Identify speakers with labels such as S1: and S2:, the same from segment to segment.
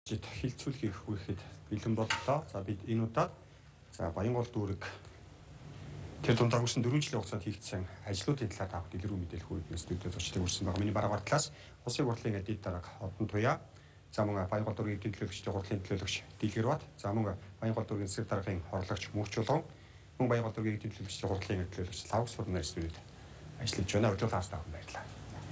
S1: жид хилцүүлэх хэрэггүй гэхэд бэлэн боллоо. За бид энэ удаад за Баянгол дүүрэг тэр дундаа өнгөрсөн 4 жилийн хугацаанд хийгдсэн ажлуудын талаар тавх дэлгэрүү мэдээлэх үеийн студиуд зочдыг урьсан байгаа. Миний бараагаар талаас улсын хурлын эдит дарга Одон Туяа, за мөн Баянгол дүүргийн эдийн төлөөлөгчдийн хурлын төлөөлөгч Дэлгэр Бат, за мөн Баянгол дүүргийн засаг даргын хорлогч Мөнх Чулуун, мөн Баянгол дүүргийн эдийн төлөөлөгчдийн хурлын төлөөлөгч Лавс Сурнаар студиуд ажиллаж байна. Өглөө таастаа баярлалаа.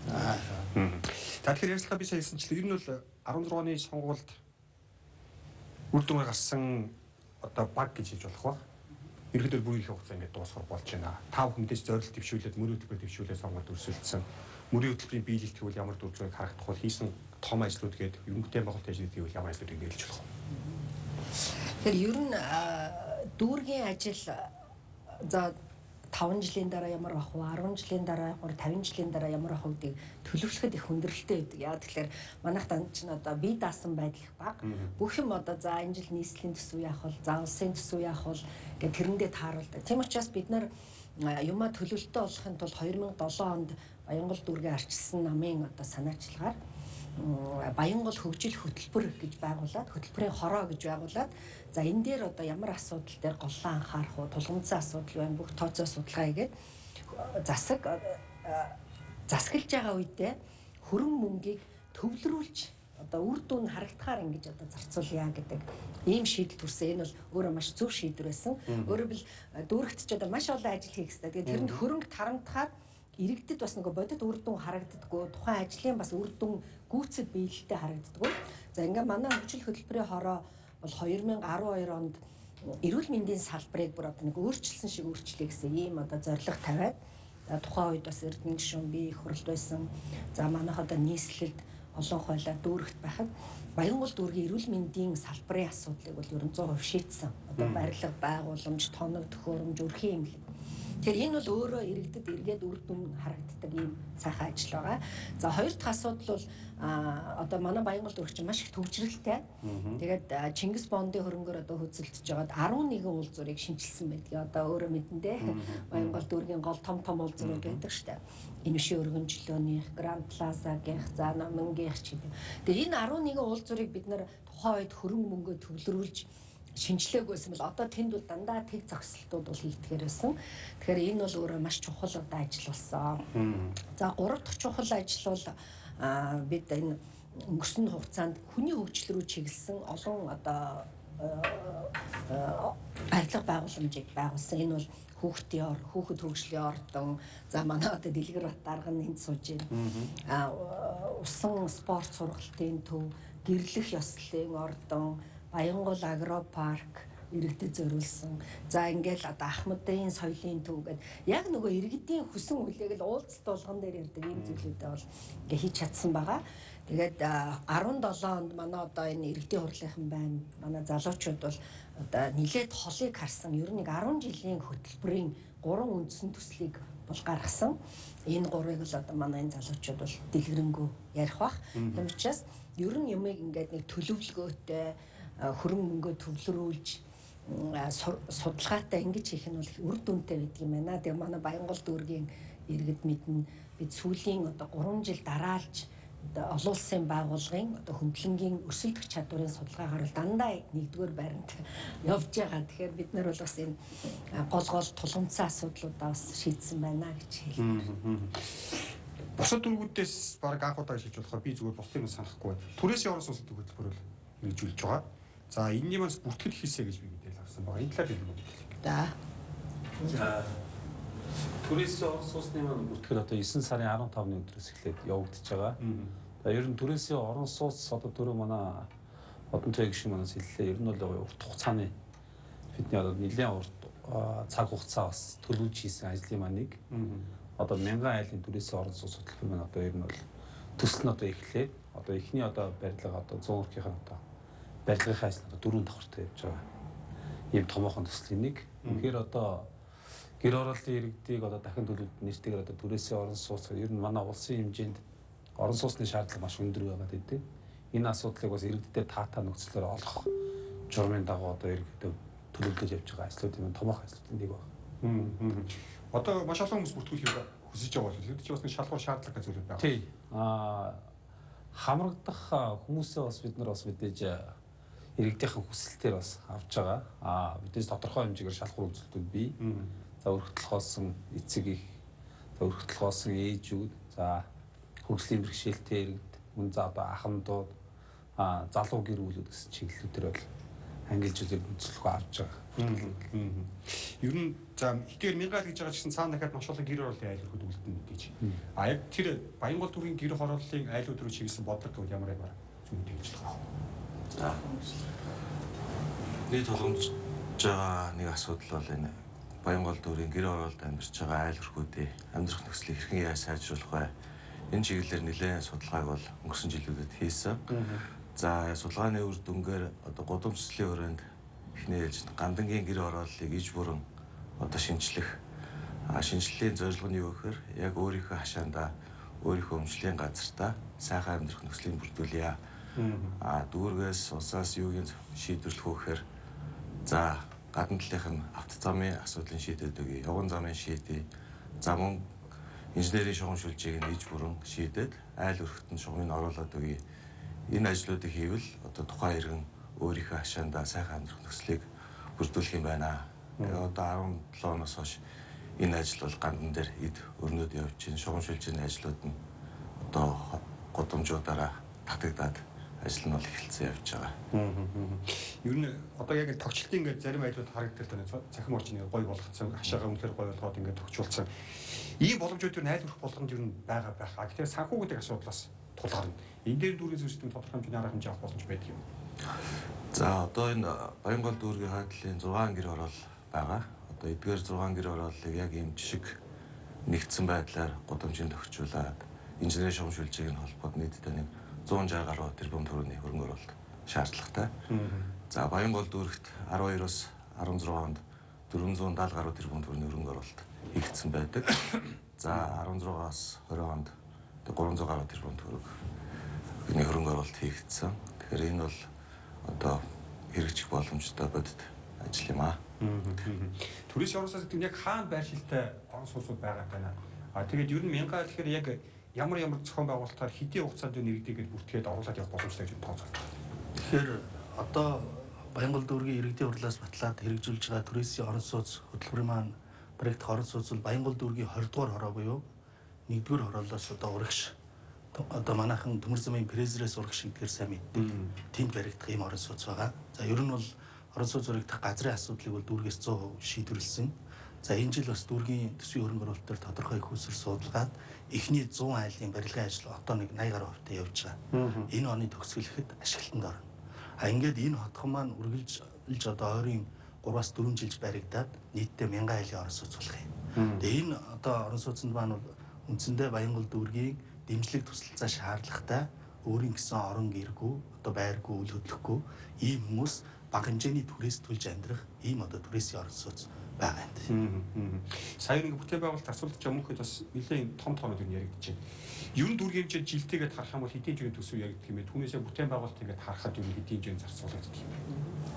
S1: За тэгэхээр ярилцлага би сая хэлсэнчлээ. Энэ бол 16 оны сонгуульд үр дүнээр гарсан одоо баг гэж хэлж болох ба. Ерөнхийдөө бүр их хугацаа ингээд дуусгах болж байна. 5 хүндээс зорилт төвшүүлээд мөрийн хөтөлбөр төвшүүлээд сонгуульд өрсөлдсөн. Мөрийн хөтөлбөрийн биелэлт гэвэл ямар дүр зураг харагдах бол хийсэн том ажлууд гээд ерөнхийдөө байгуулалт ажлууд гэвэл ямар ажлуудыг нээлж болох вэ?
S2: Тэгэхээр ер нь дүүргийн ажил за 5 жилийн дараа ямар ах вэ? 10 жилийн дараа, 50 жилийн дараа ямар ах вэ гэдгийг төлөвлөхөд их хүндрэлтэй байдаг. Яг тэгэхээр манайх тань ч одоо бие даасан байдал их бага. Бүх юм одоо за энэ жил нийслэлийн төсөв яах вэ? За улсын төсөв яах вэ? Гэх тэрэндээ тааруулдаг. Тийм учраас бид нар юмаа төлөвлөлтөө болгохын тулд 2007 онд Баянгол дүүргээ арчилсан намын одоо санаачлагаар Баянгол хөгжил хөтөлбөр гэж байгуулад, хөтөлбөрийн хороо гэж байгуулад, за энэ дээр одоо ямар асуудал дээр голлон анхаарах уу, тулгымцсан асуудал байна, бүх тооцоо судалгаа хийгээд засаглаж байгаа үедээ хөрөн мөнгийг төвлөрүүлж одоо үр дүн харагдахаар ингэж одоо зарцуулъя гэдэг ийм шийдэл төрсөн. Энэ бол өөрөө маш зөв шийдвэр байсан. Өөрөөр хэл дүүрэгт ч одоо маш олон ажил хийх хэрэгтэй. Тэгээд тэрэнд хөрөнгө тарамдахаар иргэдэд бас нөгөө бодит үр дүн харагддаггүй, тухайн ажлын бас үр дүн гүйцэд биелэлтэй харагддаггүй. За ингээ манай хөгжил хөтөлбөрийн хороо бол 2012 онд эрүүл мэндийн салбарыг бүр одоо нэг өөрчилсөн шиг өөрчлөе гэсэн ийм одоо зорилго тавиад тухайн үед бас Эрдэнэ гишүүн би их хуралд байсан. За манайх одоо нийслэлд олон хойлоо дүүрэгт байхад Баянгол дүүргийн эрүүл мэндийн салбарын асуудлыг бол ерөн 100% шийдсэн. Одоо барилга, байгууламж, тоног, төхөөрөмж, өрхийн эмнэлэг. Тэгэхээр энэ бол өөрөө иргэдэд эргээд үр дүн харагддаг ийм сайхан ажил байгаа. За хоёр дахь асуудал бол одоо манай Баянгол дүүрэг чинь маш их төвжрэлтэй. Тэгээд Чингис Бондын хөрөнгөөр одоо хөдөлсөж байгаад 11 уул зургийг шинжилсэн байдаг. Одоо өөрөө мэдэн дээ. Баянгол дүүргийн гол том уул зураг байдаг штэ. Инвшийн өргөнжлөөнийх, Гранд Плазагийнх, за Номингийнх ч гэдэг. Тэгээд энэ 11 уул зургийг бид нэр тухайн үед хөрөнгө мөнгөөр төвлөрүүлж шинжлээгүйсэн бол одоо тэнд бол дандаа тэг зогсолтууд бол хийгдэхэр байсан. Тэгэхээр энэ бол өөрөө маш чухал одоо ажил болсон. За 3 дахь чухал ажил бол бид энэ өнгөрсөн хугацаанд хүний хөгжил рүү чиглэсэн олон одоо барилга байгууламжийг байгуулсан. Энэ бол хүүхэд хөгжлийн ордон, за манай одоо Дэлгэр Бат дарга нь энд сууж байна. Усан спорт сургалтын төв, гэрлэх ёслолын ордон, Баянгол агропарк иргэдэд зориулсан. За ингээл одоо Ахмадын соёлын төв гэдэг яг нөгөө иргэдийн хүсэн хүлээг л уулзалт болгон дээр ярьдаг ийм зүйлүүдээ бол ингээ хийж чадсан байгаа. Тэгээд 17 онд манай одоо энэ иргэдийн хурлынхан байна. Манай залуучууд бол одоо нилээд холыг харсан. Ер нь 10 жилийн хөтөлбөрийн 3 үндсэн төслийг бол гаргасан. Энэ гурыг л одоо манай энэ залуучууд бол дэлгэрэнгүй ярих бах. Тийм учраас ер нь юмыг ингээд нэг төлөвлөгөөтэй хөрөнгө мөнгөө төвлөрүүлж судалгаатай ингэж хийх нь бол үр дүнтэй байдаг юм байна. Тэгээ манай Баянгол дүүргийн иргэд мэднэ. Бид сүүлийн одоо 3 жил дараалж одоо олон улсын байгууллагын одоо хөндлөнгийн өрсөлдөх чадварын судалгаагаар л дандаа 1-р байранд явж байгаа. Тэгэхээр бид нар бол бас энэ гол тулгымцсан асуудлуудаа бас шийдсэн байна гэж хэлээ.
S1: Бусад дүүргүүдээс баг анх удаа шилж болохоор би зүгээр бусдыг нь санахгүй. Түрээсийн орон сууцны хөтөлбөр бол хэрэгжүүлж байгаа. За энэний маань бүртгэл хийсэ гэж би мэдээлэл авсан байгаа. Энэ талаар юу мэдээлэл?
S3: За түрээсийн орон сууцны маань бүртгэл одоо 9 сарын 15-ны өдрөөс эхлээд явагдаж байгаа. За ер нь түрээсийн орон сууц одоо түрүү манай Одон Туяа гишүүн манаас хэллээ. Ер нь бол урт хугацааны бидний одоо нэлээд урт цаг хугацаа бас төлөвлөж хийсэн ажлын маань нэг. Одоо 1000 айлын түрээсийн орон сууц хөтөлбөр маань одоо ер нь бол төсөл нь одоо эхлээд одоо эхний одоо барилга одоо 100 өрхийнхэн одоо барилгын ажил одоо 4 давхартай явж байгаа. Ийм томоохон төслийн нэг. Тэгэхээр одоо гэр орооллын иргэдийг одоо дахин төлөвлөлт нэртэйгээр одоо түрээсийн орон сууц ер нь манай улсын хэмжээнд орон сууцны шаардлага маш өндөр байгаа гэдэг. Энэ асуудлыг бас иргэдэд таатай нөхцлөөр олох журмын дагуу одоо иргэдэд төлөвлөж явж байгаа ажлууд юм томоохон ажлуудын нэг байна.
S1: Одоо маш олон хүмүүс бүртгүүлэх хүсэж байгаа бол иргэд ч бас нэг шалгуур шаардлага гэж зүйл байна.
S3: Тий. хамрагдах хүмүүсээ бас бид нар бас мэдээж иргэдийнхэн хүсэлтээр бас авч байгаа. Мэдээж тодорхой хэмжээгээр шалгуур үзүүлэлтүүд бий. За өргөдөл хоосон эцэг их, за өргөдөл хоосон ээжүүд, за хөгжлийн бэрхшээлтэй иргэд, мөн за одоо ахмадууд, залуу гэр бүлүүд гэсэн чиглэлүүдээр бол ангилж үзэл үндэслэхөө авч байгаа.
S1: Ер нь за ихээр мянгаал гэж байгаа чинь цаана дахиад маш олон гэр хорооллын айлууд үлдэнэ гэж. Яг тэр Баянгол дүүргийн гэр хорооллын айлууд руу чиглэсэн бодлого бол ямар ямар зүйн тэгжлэх аа.
S4: За. Нэг толгомж байгаа нэг асуудал бол энэ Баянгол дүүргийн гэр хороолд амьдарч байгаа айл өрхүүдийн амьдрах нөхцөлийг хэрхэн яаж сайжруулах вэ? Энэ чиглэлээр нэлээд судалгааг бол өнгөрсөн жилүүдэд хийсэн. За судалгааны үр дүнгээр одоо гудамжлалын хүрээнд эхний ээлж гандангийн гэр хорооллыг иж бүрэн одоо шинжлэх. Шинжлэлийн зорилго нь юу гэхээр яг өөрийнхөө хашаандаа өөрийнхөө өмчлийн газартаа сайхан амьдрах нөхцөлийг бүрдүүлье. Дүүргээс улсаас юугийн шийдвэрлэх вэ гэхээр за гадна талынх нь автозамын асуудлын шийдэд өгье. Явган замын шийдэе. За мөн инженерийн шугам шүлжээг нь иж бүрэн шийдээд айл өрхтөнд шугамыг оруулаад өгье. Энэ ажлуудыг хийвэл одоо тухайн иргэн өөрийнхөө хашаандаа сайхан амьдрах нөхцөлийг бүрдүүлэх юм байна. Одоо 17 оноос хойш энэ ажил бол гандан дээр эд өрнөд явж чинь шугам шүлжээний ажлууд нь одоо гудамжуудаараа татагдаад ажил нь бол эхэлсэн явж байгаа.
S1: Ер нь одоо яг тогтчлтын ингээд зарим айлууд харагддаг тань цахим орчны гой болгоцсон, хашаагаа үнэхээр гой болгоод ингээд тогтчулсан. Ийм боломжууд юу найлуулах болгонд ер нь байгаа байх. Гэхдээ санхүүгийн асуудлаас тулгарна. Энэ дээр дүүргийн зүйчдийн тодорхой хэмжээний арга хэмжээ авах боломж байдаг юм.
S4: За одоо энэ Баянгол дүүргийн хойдлын 6 гэр хороол байгаа. Одоо эдгээр 6 гэр хорооллыг яг ийм жишг нэгдсэн байдлаар гудамжинд тохижуулаад инженерийн шугам шүлжээг нь холбоод нийтдээ нэг 160 гаруй тэрбум төгрөгийн хөрөнгө оруулалт шаардлагатай. За Баянгол дүүрэгт 12-оос 16 онд 470 гаруй тэрбум төгрөгийн хөрөнгө оруулалт хийгдсэн байдаг. За 16-аас 20 онд 300 гаруй тэрбум төгрөгийн хөрөнгө оруулалт хийгдсэн. Тэгэхээр энэ бол одоо хэрэгжих боломжтой бодит ажил юм аа.
S1: Туризм орносоос гэдэг нь яг хаана байршилтай орон сууцуд байгаа тань. Тэгээд ер нь мянгаа гэхээр яг ямар зохион байгуулалтаар хэдийн хугацаанд нэгдээгээд бүртгээд оруулаад явах боломжтой гэж тооцоолдог.
S5: Тэгэхээр одоо Баянгол дүүргийн иргэдийн хурлаас батлаад хэрэгжүүлж байгаа туризмын орон сууц хөтөлбөрийн маань проект орон сууц бол Баянгол дүүргийн 20 дугаар хороо буюу 1-р хороолоос одоо урагш одоо манайхан төмөр замын Презрээс урагш гэдгээр сайн мэддэг. Тэнд баригдах юм орон сууц байгаа. За ер нь бол орон сууц баригдах газрын асуудлыг бол дүүргээс 100% шийдвэрлсэн. За энэ жил бас дүүргийн төсвийн хөрөнгө оруулалт төр тодорхой их усэр судалгаад эхний 100 айлын барилгын ажил одоо нэг 80 гаруй хувьтай явж байгаа. Энэ оны төгсгөлөхэд ашиглалтанд орно. Ингээд энэ хотхон маань үргэлж одоо ойрын 3-аас 4 жилж баригдаад нийтдээ 1000 айлын орон сууц болох юм. Тэгээ энэ одоо орон сууцнд маань бол үндсэндээ Баянгол дүүргийн дэмжлэг туслалцаа шаардлагатай өөрийн гэсэн орон гэргүй одоо байргүй үл хөдлөхгүй ийм хүмүүс бага хэмжээний турист төлж амьдрах ийм одоо туристийн орон сууц байгаа юм.
S1: Сая нэг бүтээн байгуулалт асуулт өмнөхөд бас нэлээд том тоонууд яригдж байна. Ер нь дүүргийн хэмжээ жилтэйгээд харах юм бол хэдийн хэмжээний төсөв яригддаг юм бэ? Түүнээсээ бүтээн байгуулалтыгээд харахад ер нь хэдийн хэмжээний зарцуулагддаг юм бэ?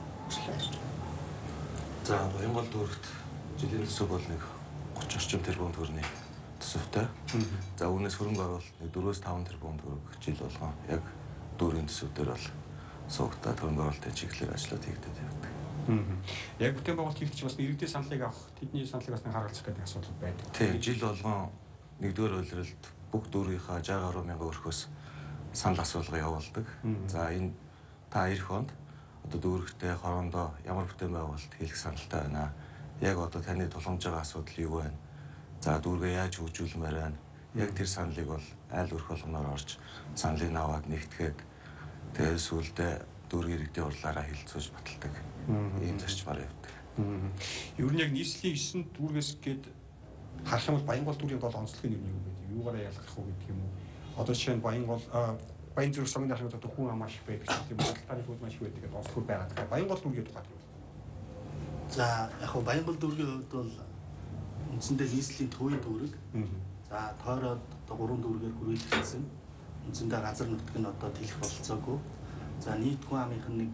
S4: За Баянгол дүүрэгт жилийн төсөв бол нэг 30 орчим тэрбум төгрөгийн төсөвтэй. За үүнээс хөрөнгө оруулалт нэг 4-5 тэрбум төгрөг жил болгон яг дүүргийн төсөвдөр бол суугтаад хөрөнгө оруулалтын чиглэлээр ажлууд хийгдэж явдаг.
S1: Яг бүтээн байгуулалт хийгдэж бас иргэдийн саналыг авах, тэдний саналыг бас харгалзах гэдэг асуудал байдаг.
S4: Тийм жил болгон 1-р үйлрэлд бүх дүүргийнхаа 60 гаруй мянган өрхөөс санал асуулга явуулдаг. За энэ та ирэх онд одоо дүүрэгтэй хороондоо ямар бүтээн байгуулалт хийх саналтай байна. Яг одоо таны тулгамж байгаа асуудал юу вэ? За дүүргээ яаж хөгжүүлмээр байна? Яг тэр саналыг бол айл өрх болгоноор орж саналыг аваад нэгтгэхэд тэгээд сүүлдээ дүүргийн иргэдийн хурлаараа хилцүүлж баталдаг. Ийм зарчмаар явдаг.
S1: Ер нь яг нийслэлийн 9 дүүргээс гээд харах юм бол Баянгол дүүргийн гол онцлог нь юу юм бэ? Юугаараа ялгах уу гэдэг юм уу? Одоо жишээ нь Баян зүрх сонгоны ахмад одоо хүн амааш байдаг гэдэг юм бол таны хүүд маш их байдаг гэдэг онцлог байгаа. Тэгэхээр Баянгол дүүргийн тухайд юу?
S5: За яг хөө Баянгол дүүргийн хувьд бол үндсэндээ нийслэлийн төвийн дүүрэг. За тойроод одоо 3 дүүргээр хүрээлэгдсэн. Үндсэндээ газар нутг нь одоо тэлэх болцоогүй. За нийт хүн амынх нь нэг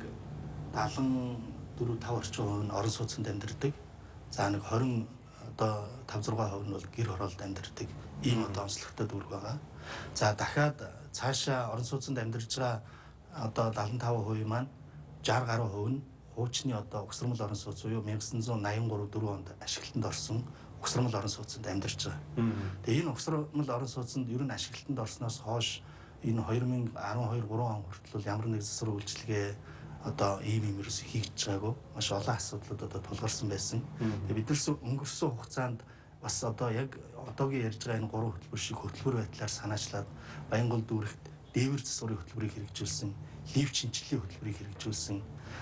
S5: 74-5 орчим хувь нь орон сууцнд амьдардаг. За нэг 20 одоо 5-6% нь бол гэр хороолд амьдардаг. Ийм одоо онцлогтой дүүрэг байгаа. За дахиад цаашаа орон сууцнд амьдарч байгаа одоо 75% маань 60 гаруй хувь нь хуучны одоо угсармал орон сууц буюу 1983-4 онд ашиглалтанд орсон угсармал орон сууцнд амьдарч байгаа. Тэгээ энэ угсармал орон сууцнд ер нь ашиглалтанд орсноос хойш энэ 2012-3 он хүртэл ямар нэг засвар үйлчилгээ одоо ийм ерөөс хийж байгаагүй маш олон асуудлууд одоо тулгарсан байсан. Тэгээ бид нар өнгөрсөн хугацаанд бас одоо яг одоогийн ярьж байгаа энэ 3 хөтөлбөр шиг хөтөлбөр байдлаар санаачлаад Баянгол дүүрэгт дээвэр засварын хөтөлбөрийг хэрэгжүүлсэн, лив шинжиллийн хөтөлбөрийг хэрэгжүүлсэн.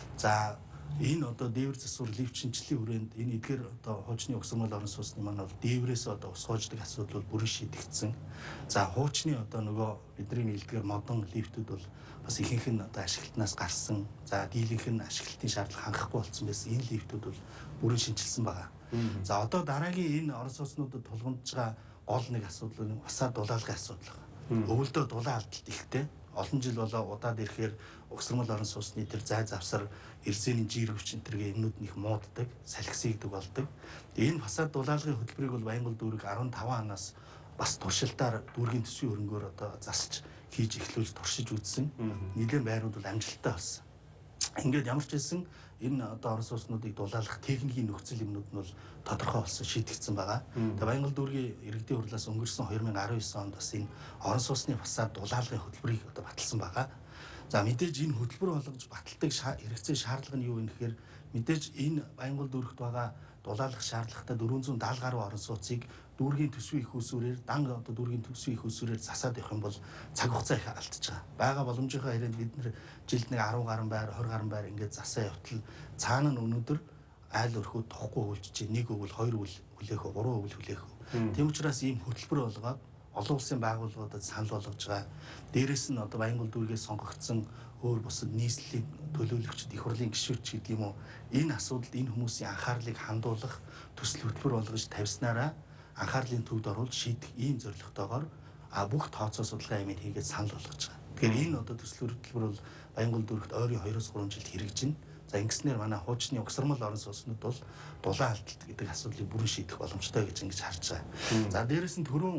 S5: За энэ одоо дээвэр засвар лив шинжиллийн хүрээнд энэ эдгээр одоо хуучны угсармал орон сууцны маань бол дээврээс одоо ус хоождаг асуудал бол бүрэн шийдэгдсэн. За хуучны одоо нөгөө бидний нийлдгээр модон лифтүүд бол бас ихэнх нь одоо ашиглалтнаас гарсан. За дийлэнх нь ашиглалтын шаардлага хангахгүй болсон байсан. Энэ лифтүүд бол бүрэн шинжилсэн байгаа. За одоо дараагийн энэ орон сууцнуудад тулгамдж байгаа гол нэг асуудал нь усаа дулаалгын асуудал байна. Өвөлдөө дулаан алдалт ихтэй. Олон жил болоо удаад ирэхээр угсармал орон сууцны тэр зай завсар, эрзэний жир өвчин тэргээ юмнууд нь их мууддаг, салхисэгдэг болдог. Энэ фасад дулаалгын хөтөлбөрийг бол Баянгол дүүрэг 15 оноос бас туршилтаар дүүргийн төсвийн хөрөнгөөр одоо засч хийж эхлүүлж туршиж үзсэн. Нийлэн байрууд бол амжилттай болсон. Ингээд ямар ч хэлсэн энэ одоо орон сууцнуудыг дулаалгах техникийн нөхцөл юмнууд нь бол тодорхой болсон, шийдэгдсэн байгаа. Тэгээ Баянгол дүүргийн иргэдийн хурлаас өнгөрсөн 2019 онд бас энэ орон сууцны фасад дулаалгын хөтөлбөрийг одоо баталсан байгаа. За мэдээж энэ хөтөлбөр болгож баталдаг хэрэгцээ шаардлага нь юу вэ гэхээр мэдээж энэ Баянгол дүүрэгт байгаа дулаалгах шаардлагатай 470 гаруй орон сууцыг дүүргийн төсвийн их усүрээр одоо дүүргийн төсвийн их усүрээр засаад явах юм бол цаг хугацаа их алдчих байгаа. Бага боломжийнхаа хэрэг бид нэр жилд нэг 10 гаруй байр 20 гаруй байр ингээд засаа явтал цаана нь өнөөдөр айл өрхөө тохгүй хөлжиж нэг өвөл, хоёр өвөл хүлээх, гурван өвөл хүлээх. Тийм учраас ийм хөтөлбөр болгоод олон улсын байгууллагуудад санал болгож байгаа. Дээрээс нь одоо Баянгол дүүргээс сонгогдсон өөр бусад нийслэлийн төлөөлөгчд, их хурлын гишүүч гэдэг юм уу, энэ асуудалд энэ хүмүүсийн анхаарлыг хандуулах төсөл хөтөлбөр болгож тавьснараа анхаарлын төвд оруулж шийдэх ийм зорилготойгоор бүх тооцоо судалгаа ямиг хийгээд санал болгож байгаа. Тэгэхээр энэ одоо төсөл хөтөлбөр бол Баянгол дүүрэгт ойрын 2-3 жилд хэрэгжинэ. За ингэснээр манай хуучны угсармал орон сууцнууд бол дулаан алдалт гэдэг асуудлыг бүрэн шийдэх боломжтой гэж ингэж харж байгаа. За дээрээс нь түрүүн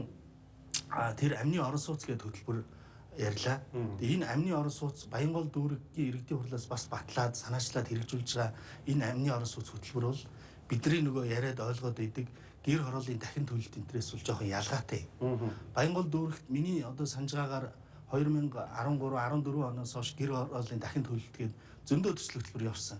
S5: тэр амны орон сууц гэдэг хөтөлбөр ярьлаа. Тэгээ энэ амны орон сууц Баянгол дүүргийн иргэдийн хурлаас бас батлаад санаачлаад хэрэгжүүлж байгаа энэ амны орон сууц хөтөлбөр бол бидний нөгөө яриад ойлгоод идэг гэр хорооллын дахин төлөлт интерес бол жоохон ялгаатай. Баянгол дүүрэгт миний одоо санаж байгаагаар 2013-14 оноос хойш гэр хорооллын дахин төлөлт гээд зөндөө төсөл хөтөлбөр явсан.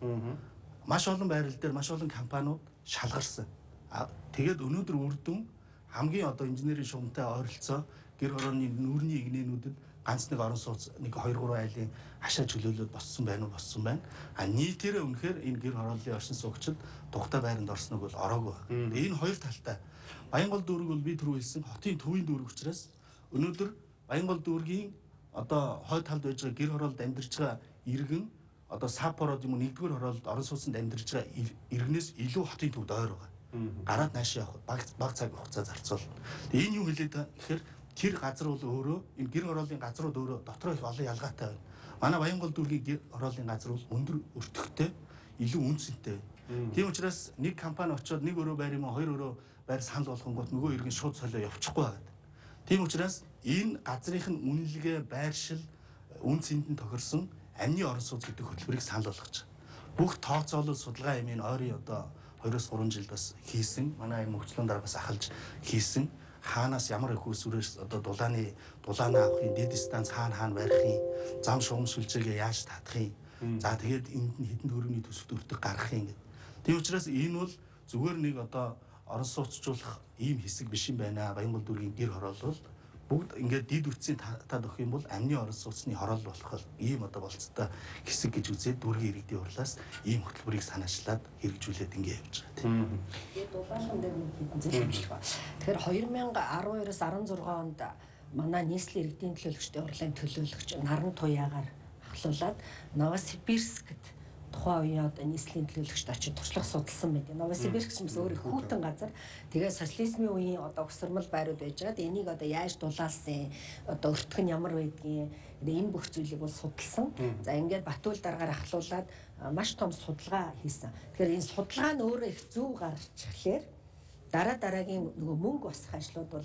S5: Маш олон байрал дээр маш олон компаниуд шалгарсан. Тэгээд өнөөдөр үр дүн хамгийн одоо инженерийн шугамтай ойролцоо гэр хорооны нүүрний игнэнүүдэд ганц нэг орон сууц нэг 2-3 айлын хашаа чөлөөлөд боссон байна. Нийтээрээ үнэхээр энэ гэр хорооллын оршин суугчид тухтай байранд орсног бол ороогүй байна. Энэ хоёр талтай. Баянгол дүүрэг бол би түрүү хэлсэн хотын төвийн дүүрэг учраас өнөөдөр Баянгол дүүргийн одоо хойд талд байж байгаа гэр хороолд амьдарч байгаа иргэн одоо сапород юм уу нэгдүгээр хороолд орон сууцнд амьдарч байгаа иргэнээс илүү хотын төвд ойр байгаа. Гараад наашаа явах баг цаг хугацаа зарцуул. Тэгээ энэ юу хэлээд гэхээр тэр газар бол өөрөө энэ гэр хорооллын газрууд өөрөө дотроо их олон ялгаатай байна. Манай Баянгол дүүргийн гэр хорооллын газар бол өндөр өртөгтэй, илүү үнцэнтэй. Тийм учраас нэг компани очиод нэг өрөө байр юм уу хоёр өрөө байр санал болгонгууд нөгөө иргэн шууд солио явчихгүй байгаа. Тийм учраас энэ газрынх нь үнэлгээ, байршил, үн цэнд нь тохирсон амны орон сууц гэдэг хөтөлбөрийг санал болгож байгаа. Бүх тооцоолол судалгаа ямын ойрын одоо 2-3 жил бас хийсэн. Манай юм хөгжлөн дараа бас ахалж хийсэн. Хаанаас ямар их усүрээс одоо дулааны авахын, дэд станц хаана барихын, зам шугам сүлжээгээ яаж татахын. За тэгээд энд нь хэдэн төгрөгийн төсөлд өртөг гаргахын гэдэг. Тийм учраас энэ бол зүгээр нэг одоо орон сууцжуулах ийм хэсэг биш юм байна. Баянгол дүүргийн гэр хороол бол бүгд ингээд дид үтсийн татад өгөх юм бол амны орон сууцны хороол болох ийм одоо болцтой хэсэг гэж үзээд дүүргийн иргэдийн хурлаас ийм хөтөлбөрийг санаачлаад хэрэгжүүлээд ингээд явж байгаа тийм.
S2: Тэгээд дулаалган дээр нэг хэдэн зөвшөөрөл байна. Тэгэхээр 2012-оос 16 онд манай нийслэлийн иргэдийн төлөөлөгчдийн хурлын төлөөлөгч Наран Туяагаар ахлуулад Новосибирскд тухайн үеийн одоо нийслэлийн төлөөлөгчд очиж туршлага судалсан байт. Новосибирск ч бас өөр их хүүтэн газар. Тэгээ социализмын үеийн одоо угсармал байрууд байж байгаа. Энийг одоо яаж дулаалсан, одоо өртөх нь ямар байдгийг энэ бүх зүйлийг бол судалсан. За ингээд Батүл дараагаар ахлуулад маш том судалгаа хийсэн. Тэгэхээр энэ судалгаа нь өөрөө их зөв гарч ирэхлээр дараагийн нөгөө мөнгө босох ажлууд бол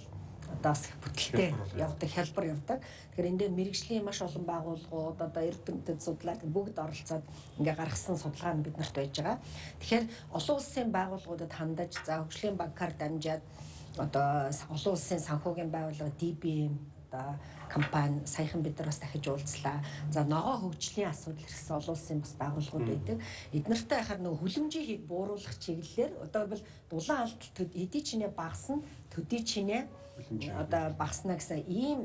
S2: одоо бас бүтэлтэй явдаг, хялбар явдаг. Тэгэхээр энэ дээр мэрэгжлийн маш олон байгууллагууд одоо эрдэмтэд судлаад бүгд оролцоод ингээ гаргасан судалгаа нь биднэрт байж байгаа. Тэгэхээр олон улсын байгууллагуудад хандаж за хөгжлийн банкар дамжаад одоо олон улсын санхүүгийн байгууллага DBM одоо компани саяхан бид нар бас дахиж уулзлаа. За ногоо хөгжлийн асуудал хэрэгсэн олон улсын бас байгууллагууд байдаг. Эднэртэй хахаар нөгөө хүлэмжийг бууруулах чиглэлээр одоо бол дулаан алдалт эдийн чинээ багасна, төдий чинээ одоо багасна гэсэн ийм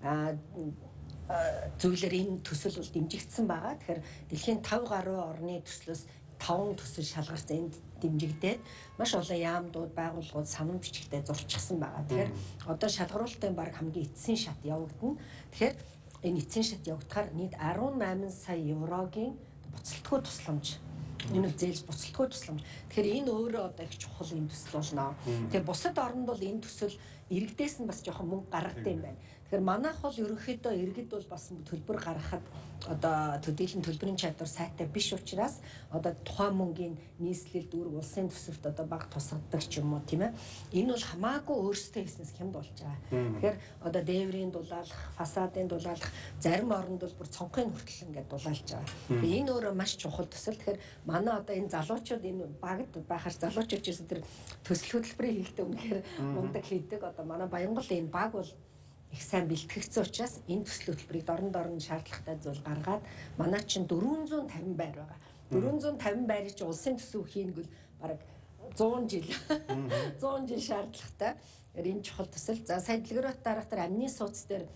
S2: зүйлээр энэ төсөл бол дэмжигдсэн байгаа. Тэгэхээр дэлхийн 5 гаруй орны төслөөс 5 төсөл шалгарсан энд дэмжигдээд маш олон яамдууд байгууллагууд санам бичгтээ зурчихсан байгаа. Тэгэхээр одоо шалгаруулалтын баг хамгийн эцсийн шат явагдана. Тэгэхээр энэ эцсийн шат явагдахаар нийт 18 сая еврогийн буцалтгүй тусламж. Энэ зээлс буцалтгүй тусламж. Тэгэхээр энэ өөрөө одоо их чухал юм төсөл болно. Тэгэхээр бусад оронд бол энэ төсөл иргэдээс нь бас жоохон мөнгө гаргадаг юм байна. Тэгэхээр манайх бол ерөнхийдөө иргэд бол бас төлбөр гаргахад одоо төдийлөн төлбөрийн чадвар сайтай биш учраас одоо тухайн мөнгөний нийслэл дүүрэг улсын төсөвт одоо баг тусгадаг ч юм уу тийм ээ. Энэ бол хамаагүй өөрсдөө хийснээс хямд болж байгаа. Тэгэхээр одоо дээврийн дулаалах, фасадын дулаалах зарим оронд бол бүр цонхын хүртэл ингээд дулаалж байгаа. Энэ өөрөө маш чухал төсөл. Тэгэхээр манай одоо энэ залуучууд энэ багт байхаар залуучууд ч гэсэн тэр төсөл хөтөлбөрийн хийхдээ үнэхээр мундаг хийдэг. Одоо манай Баянгол энэ баг бол их сайн бэлтгэгдсэн учраас энэ төсөл хөтөлбөрийг дорн шаардлагатай зүйл гаргаад манай чинь 450 байр байгаа. 450 байрыг чи улсын төсөв хийнэгвэл бараг 100 жил 100 жил шаардлагатай. Энэ чухал төсөл. За сая дэлгэрэнт дараах тэр амны сууц дээр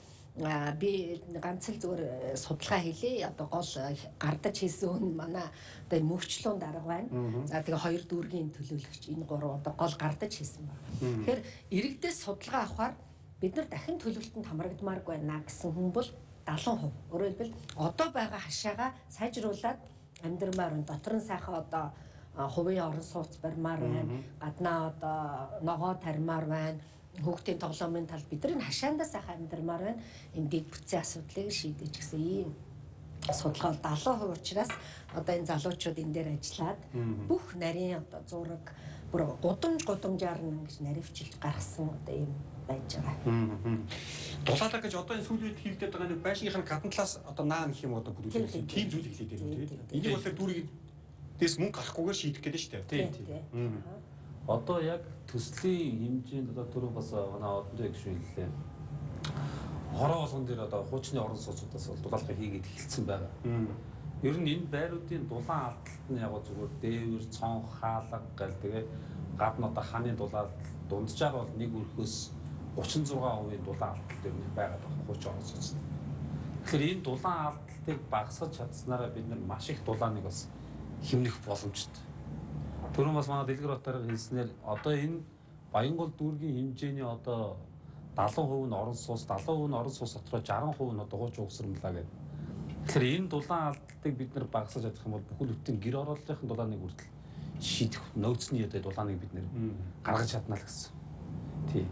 S2: би ганц л зүгээр судалгаа хийлээ. Одоо гол гардаж хийсэн хүн манай одоо мөвчлүүн дарга байна. За тэгээ 2 дүүргийн төлөөлөгч энэ 3 одоо гол гардаж хийсэн байна. Тэгэхээр иргэдээс судалгаа авахаар бид нар дахин төлөвлөлтөнд хамрагдмааргүй байна гэсэн хүн бол 70%. Өөрөөр хэлбэл одоо байгаа хашаага сайжруулад амьдрмаар байна. Дотор нь сайхан одоо хувийн орон сууц барьмаар байна. Гаднаа одоо ногоо тарьмаар байна. Хүүхдийн тоглоомын талд бид нар хашаандаа сайхан амьдрмаар байна. Энэ дэг бүтцийн асуудлыг шийдэж гэсэн ийм судалгаа 70% учраас одоо энэ залуучууд энэ дээр ажиллаад бүх нарийн одоо зураг бүр гудамжаар ингэж наривчилж гаргасан одоо ийм байж байгаа.
S1: Дулаалаа гэж одоо энэ сүүлийн үед хийгдээд байгаа нэг байшингийнхын гадна талаас одоо наан гэх юм одоо бүрүүлсэн тийм зүйл эхлээд байна тийм. Энийг бол дүүрийг дэс мөнгө гарахгүйгээр шийдэх гэдэг шүү дээ.
S3: Тийм. Одоо яг төслийн хэмжээнд одоо түрүү бас манай одонтой гişүн хэллээ. Хороо болгон дээр одоо хуучны орон сууцудаас дулаалга хийгээд эхэлсэн байгаа. Ер нь энэ байруудын дулаан алдалт нь яг зүгээр дээвэр, цонх, хаалга гэл тэгээ гадна одоо хааны дулаалт дунджаар бол нэг өрхөөс 36% дулаан алдалт ер нь байгаад байгаа хуучин орон сууцнд. Тэгэхээр энэ дулаан алдалтыг багасгаж чадсанараа бид нар маш их дулааныг бас хэмнэх боломжтой. Түрүүн бас манай дэлгэр хотоор хэлснээр одоо энэ Баянгол дүүргийн хэмжээний одоо 70% нь орон сууц, 70% нь орон сууц дотроо 60% нь одоо хуучин угсармлаа гэдэг. Тэгэхээр энэ дулаан алдалтыг бид нар багасгаж чадах юм бол бүхэл бүтэн гэр ороллогын дулааныг хүртэл шийдэх нөөцний одоо дулааныг бид нэр гаргаж чадна л гэсэн. Тийм.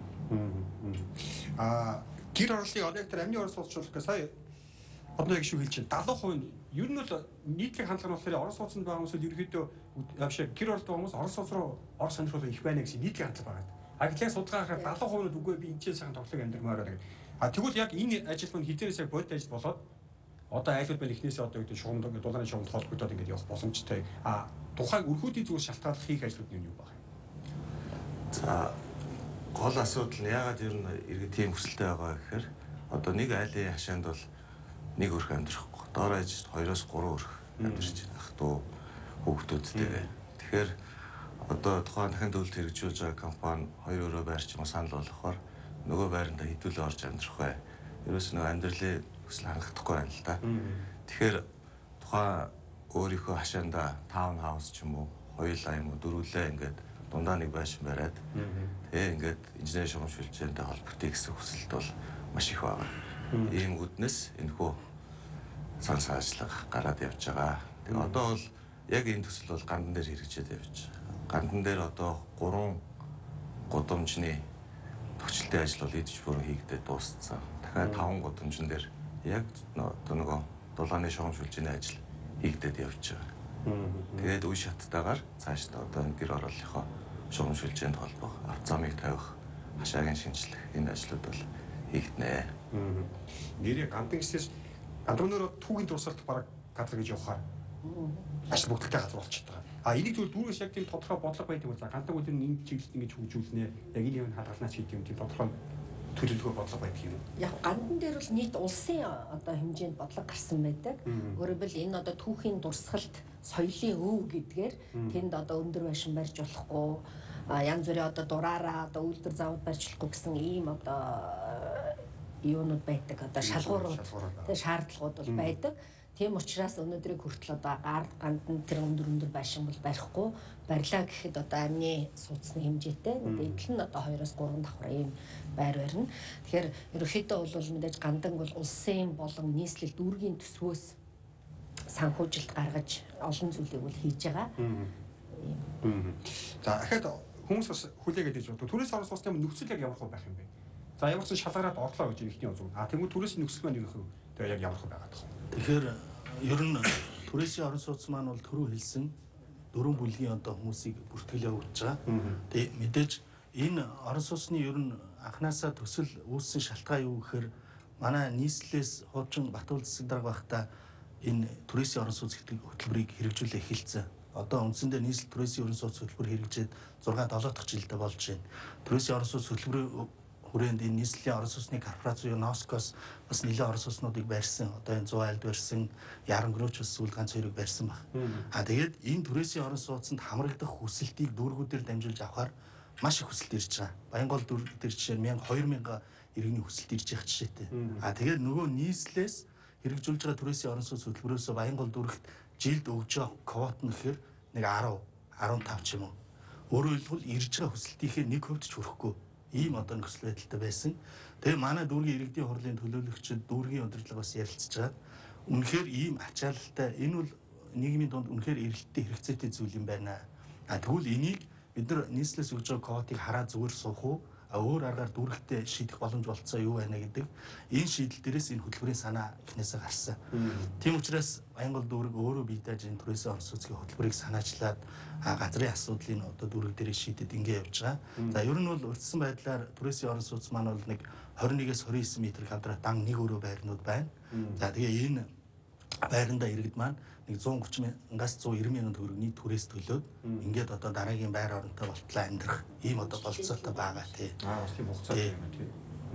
S1: Гэр орлыг одоо яг тэр амны орон сууцчлах гэж сая одно яг шүү хэлж чинь 70% нь ер нь бол нийтлэг хандлага нь болохоор орон сууцнд байгаа хүмүүс ерөөхдөө явшаа гэр орлт байгаа хүмүүс орон сууц руу ор сонирхол их байна гэсэн нийтлэг хандлага байгаа. Аглаа судалгаа харахад 70% нь үгүй би энэ чинь сайхан тоглог амьдрмаар байна гэдэг. Тэгвэл яг энэ ажил нь хизээрээс яг бодит ажил болоод одоо айлууд байна эхнээсээ одоо гэдэг шугамд дулааны шугамд холбогдоод ингэж явах боломжтой. Тухайн өрхүүдийн зүгээр шалтгааллах хийх ажлууд нь юу байна?
S4: За гол асуудал нь яагаад ер нь иргэд тийм хүсэлтэй байгаа гэхээр одоо нэг айлын хашаанд бол нэг өрх амьдрахгүй. Доор аж 2-3 өрх амьдарч ах дүү хүүхдүүдтэйгээ. Тэгэхээр одоо тухайн дахин төлөлт хэрэгжүүлж байгаа компани 2 өрөө байрч юм санал болгохоор нөгөө байранда хэдүүлээ орж амьдрах бай. Ерөөс нэг амьдралын хүсэл хангахдахгүй байна л да. Тэгэхээр тухайн өөрийнхөө хашаанда таун хаус ч юм уу, хоёулаа юм уу, дөрвөлээ ингээд дундаа нэг байшин бариад тэгээ ингээд инженери шугамшилжтэй холбогдъё гэсэн хүсэлт бол маш их байна. Ийм үднэс энэхүү санал ажиллага гараад явж байгаа. Тэгээ одоо бол яг энэ төсөл бол гандан дээр хэрэгжээд явж байгаа. Гандан дээр одоо 3 гудамжны төгсөлтийн ажил бол идэж бүрэн хийгдээд дууссан. Дахиад 5 гудамжин дээр яг нөгөө дулааны шугамшилжийн ажил хийгдээд явж байгаа. Тэгээд үе шаттайгаар цаашдаа одоо гэр ороллынхоо шугамшилжээнд холбох, авто замыг тавих, хашаагийн шинжлэх энэ ажлууд бол хийгднэ.
S1: Нэрээ гандан гэсээс гадуунаар түүхийн дурсалт бараг газар гэж явахаар ажил бүгдтэй газар болчиход байгаа. А энийг зөв дүүрээс яг тийм тодорхой бодлого байдаг юм. За гандан үйл нь энэ чиглэлд ингэж хөгжүүлнэ. Яг энэ юм хадгалнаач гэдэг юм тийм тодорхой төлөвлөгөө бодлого байдаг юм.
S2: Яг гандан дээр бол нийт улсын одоо хэмжээнд бодлого гарсан байдаг. Өөрөөр хэлбэл энэ одоо түүхийн дурсгалт соёлын өв гэдгээр тэнд одоо өндөр байшин барьж болохгүй, янз бүрийн одоо дураараа одоо үйлдвэр завод барьж болохгүй гэсэн ийм одоо юунууд байдаг. Одоо шалгуурууд, тэг шаардлагууд бол байдаг. Тийм учраас өнөөдрийг хүртэл одоо гандан тэр өндөр байшин бол барихгүй, барилаа гэхэд одоо амны суудсны хэмжээтэй эдэл нь одоо 2-3 давхар ийм байр барина. Тэгэхээр ерөнхийдөө бол мэдээж гандан бол улсын болон нийслэл дүүргийн төсвөөс санхүүжилт гаргаж олон зүйлийг бол хийж байгаа.
S1: За дахиад хүмүүс бас хүлээгээд иж боддог. Төрөөс орон сууцны нөхцөл яг ямар хөө байх юм бэ? За ямар ч шалгараад орлоо гэж ихний үзүүн. Тэгвэл төрөөсийн нөхцөл маань юу вэ? Тэгээ яг ямар хөө байгаад байна.
S5: Тэгэхээр ер нь түрээсийн орон сууц маань бол түрүү хэлсэн 4 бүлгийн одоо хүмүүсийг бүртгэл явуулж байгаа. Тэгээ мэдээж энэ орон сууцны ер нь анханасаа төсөл үүссэн шалтгаан юу гэхээр манай нийслэлээс хуучин Батбол засаг дарга байхдаа энэ түрээсийн орон сууц хөтөлбөрийг хэрэгжүүлээ эхэлсэн. Одоо үндсэндээ нийслэл түрээсийн орон сууц хөтөлбөр хэрэгжээд 6-7 дахь жилдээ болж байна. Түрээсийн орон сууц хөтөлбөрийн хүрээнд энэ нийслэлийн орон сууцны корпорац буюу Носкос бас нэлээд орон сууцнуудыг барьсан. Одоо энэ 100 айлд барьсан, Яран гөрөөч бас сүүл ганц хоёрыг барьсан баг. Тэгээд энэ түрээсийн орон сууцанд хамрагдах хүсэлтийг дүүргүүдээр дамжуулж авахар маш их хүсэлт ирж байгаа. Баянгол дүүрэг дээр жишээ нь 2000 иргэний хүсэлт ирж явах жишээтэй. Тэгээд нөгөө нийслэлээс хэрэгжүүлж байгаа түрээсийн орон сууц хөтөлбөрөөс Баянгол дүүрэгт жилд өгж байгаа квот нь гэхээр нэг 10, 15 ч юм уу. Өөрөөр хэлбэл ирж байгаа хүсэлтийнхээ 1% ч хүрэхгүй. Ийм одоо нөхцөл байдалтай байсан. Тэгээ манай дүүргийн иргэдийн хурлын төлөөлөгчид дүүргийн удирдлага бас ярилцж байгаа. Үнэхээр ийм ачаалалтай энэ бол нийгмийн дунд үнэхээр эрэлттэй хэрэгцээтэй зүйл юм байна. Тэгвэл энийг бид нар нийслэлээс өгж байгаа квотыг хараа зүгээр суух уу? Өөр аргаар дүүрэгтээ шийдэх боломж болцоо юу байна гэдэг энэ шийдэл дээрээс энэ хөтөлбөрийн санаа эхнээсээ гарсан. Тийм учраас Баянгол дүүрэг өөрөө бие дааж энэ түрээсийн орон сууцгийн хөтөлбөрийг санаачлаад газрын асуудлыг одоо дүүрэг дээрээ шийдэд ингэ явж байгаа. За ер нь бол урьдчилан байдлаар түрээсийн орон сууц маань бол нэг 21-с 29 м квадрат дан нэг өрөө байрнууд байна. За тэгээ энэ байранда иргэд маань нэг 130,000-аас 190,000 төгрөгийн түрээс төлөөд ингээд одоо дараагийн байр оронтой болтлоо амьдрах ийм одоо болцоотой байгаа тий.
S1: Бас тийм хугацаатай юм тий.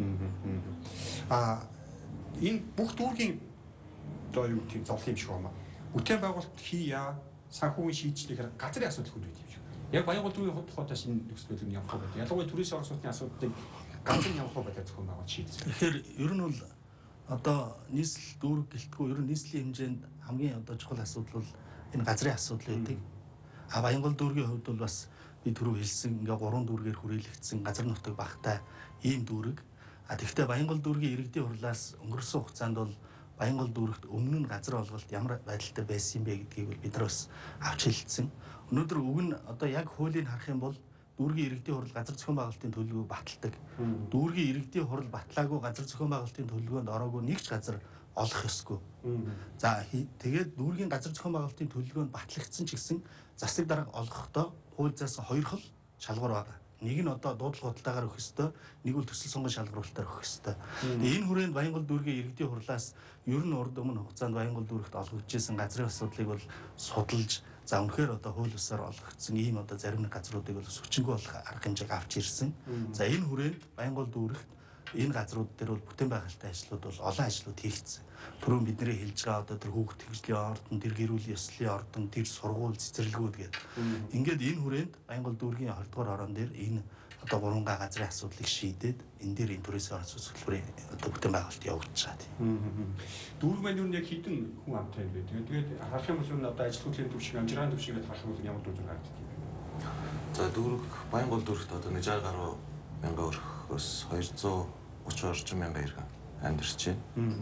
S1: Энэ бүх дүүргийн одоо юу тийм зовлон юм шиг байна. Бүтээн байгуулалт хийя, санхүүгийн шийдвэрлэхээр газрын асуудал хүнд байд юм шиг. Яг Баянгол дүүргийн хотоос энэ нөхцөл байдал нь явах гэдэг. Ялангуяа түрээсийн орон сууцны асуудлыг газар нь явах байдаг зөвхөн байгуулж шийдсэн.
S5: Тэгэхээр ер нь бол одоо нийслэл дүүрэг гэлтгүй ер нь нийслэлийн хэмжээнд хамгийн одоо чухал асуудал бол энэ газрын асуудал байдаг. Баянгол дүүргийн хувьд бол бас би түрүү хэлсэн ингээ 3 дүүргээр хүрээлэгдсэн газар нутаг багтай ийм дүүрэг. Тэгэхдээ Баянгол дүүргийн иргэдийн хурлаас өнгөрсөн хугацаанд бол Баянгол дүүрэгт өмнө нь газар олголт ямар байдалтай байсан юм бэ гэдгийг бид нар бас авч хэлсэн. Өнөөдөр уг нь одоо яг хуулийг харах юм бол дүүргийн иргэдийн хурал газар зохион байгуулалтын төлөвлөгөөг баталдаг. Дүүргийн иргэдийн хурал батлаагүй газар зохион байгуулалтын төлөвлөгөөнд ороогүй нэг ч газар олох ёсгүй. За тэгээд дүүргийн газар зохион байгуулалтын төлөвлөгөөнд батлагдсан ч гэсэн засаг дарга олгохдоо хууль заасан 2 хол шалгуур байгаа. Нэг нь одоо дуудлага худалдаагаар өгөх ёстой, нэг бол төсөл сонгон шалгаруулалтаар өгөх ёстой. Энэ хүрээнд Баянгол дүүргийн иргэдийн хурлаас ер нь урд өмнө хугацаанд Баянгол дүүрэгт олгогдчихсэн газрын асуудлыг бол судалж за үнэхээр одоо хууль ёсоор олгогдсон ийм одоо зарим нэг газруудыг бол сүчингүй болох арга хэмжээг авч ирсэн. За энэ хүрээнд Баянгол дүүрэгт энэ газрууд дээр бол бүтээн байгуулалтын ажлууд бол олон ажлууд хийгдсэн. Түрүүн бидний хэлж байгаа одоо тэр хүүхд тэнгислийн ордон, тэр гэр бүлийн ёслолын ордон, тэр сургууль, цэцэрлэгүүд гэдэг. Ингээд энэ хүрээнд Баянгол дүүргийн 20 дугаар орон дээр энэ одоо 3 газрын асуудлыг шийдээд энэ дээр энэ түрээсийн орон сууц хөтөлбөрийн одоо бүтээн байгуулалт явуулж байгаа тийм.
S1: Дүүрэг маань юу нэг хідэн хүн амтай юм бэ. Тэгээд харах юм бол одоо ажилтгуулын төвшин, амжиргааны төвшингээд харах юм бол ямар дүр харагддаг юм бэ?
S4: За дүүрэг Баянгол дүүрэгт одоо 60 гаруй мянган өрхөөс 230 орчим мянган иргэн амьдарч байна.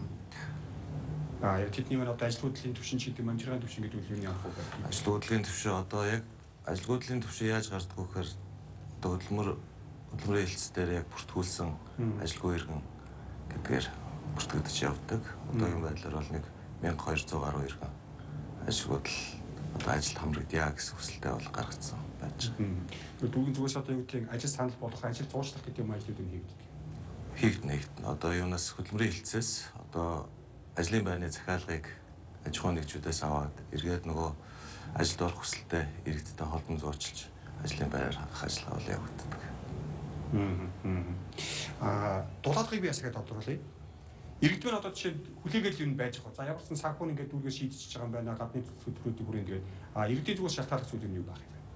S1: Яг тэдний маань одоо ажилтгуулын төвшин ч гэдэг юм амжиргааны төвшин гэдэг үл юм яах вэ?
S4: Ажилтгуулын төвшин одоо яг ажилтгуулын төвшин яаж гарддаг вэ гэхээр одоо хөдөлмөрийн хэлц дээр яг бүртгүүлсэн ажилгүй иргэн гэдгээр бүртгэгдэж явдаг. Одоогийн байдлаар бол нэг 1200 гаруй иргэн ажилгүйд одоо одоо ажилд хамрагдъя гэсэн хүсэлтэй бол гаргацсан байж.
S1: Дүүгийн зүгээс одоо юу гэдгийг ажил санал болгох, ажил зуушлах гэдэг юм ажлууд нь хийгдэнэ.
S4: Одоо юунаас хөдөлмөрийн хилцээс одоо ажлын байрны захиалгыг аж ахуйн нэгжүүдээс аваад эргээд нөгөө ажилд орох хүсэлтэй иргэдтэй холбон зуучилж ажлын байраар хангах ажиллагаа бол явагддаг.
S1: Дулаалгыг би ясгаад тодруулъя. Иргэдмэн одоо жишээ хүлээгээл юу байж байгаа. За ямар ч санхүүн ингээд дүүргээ шийдчихэж байгаа юм байна. Гадны хөтөлбөрүүдийн хүрээнд тэгээд иргэдийн зүгээс шалтгааллах зүйл нь юу байх юм бэ?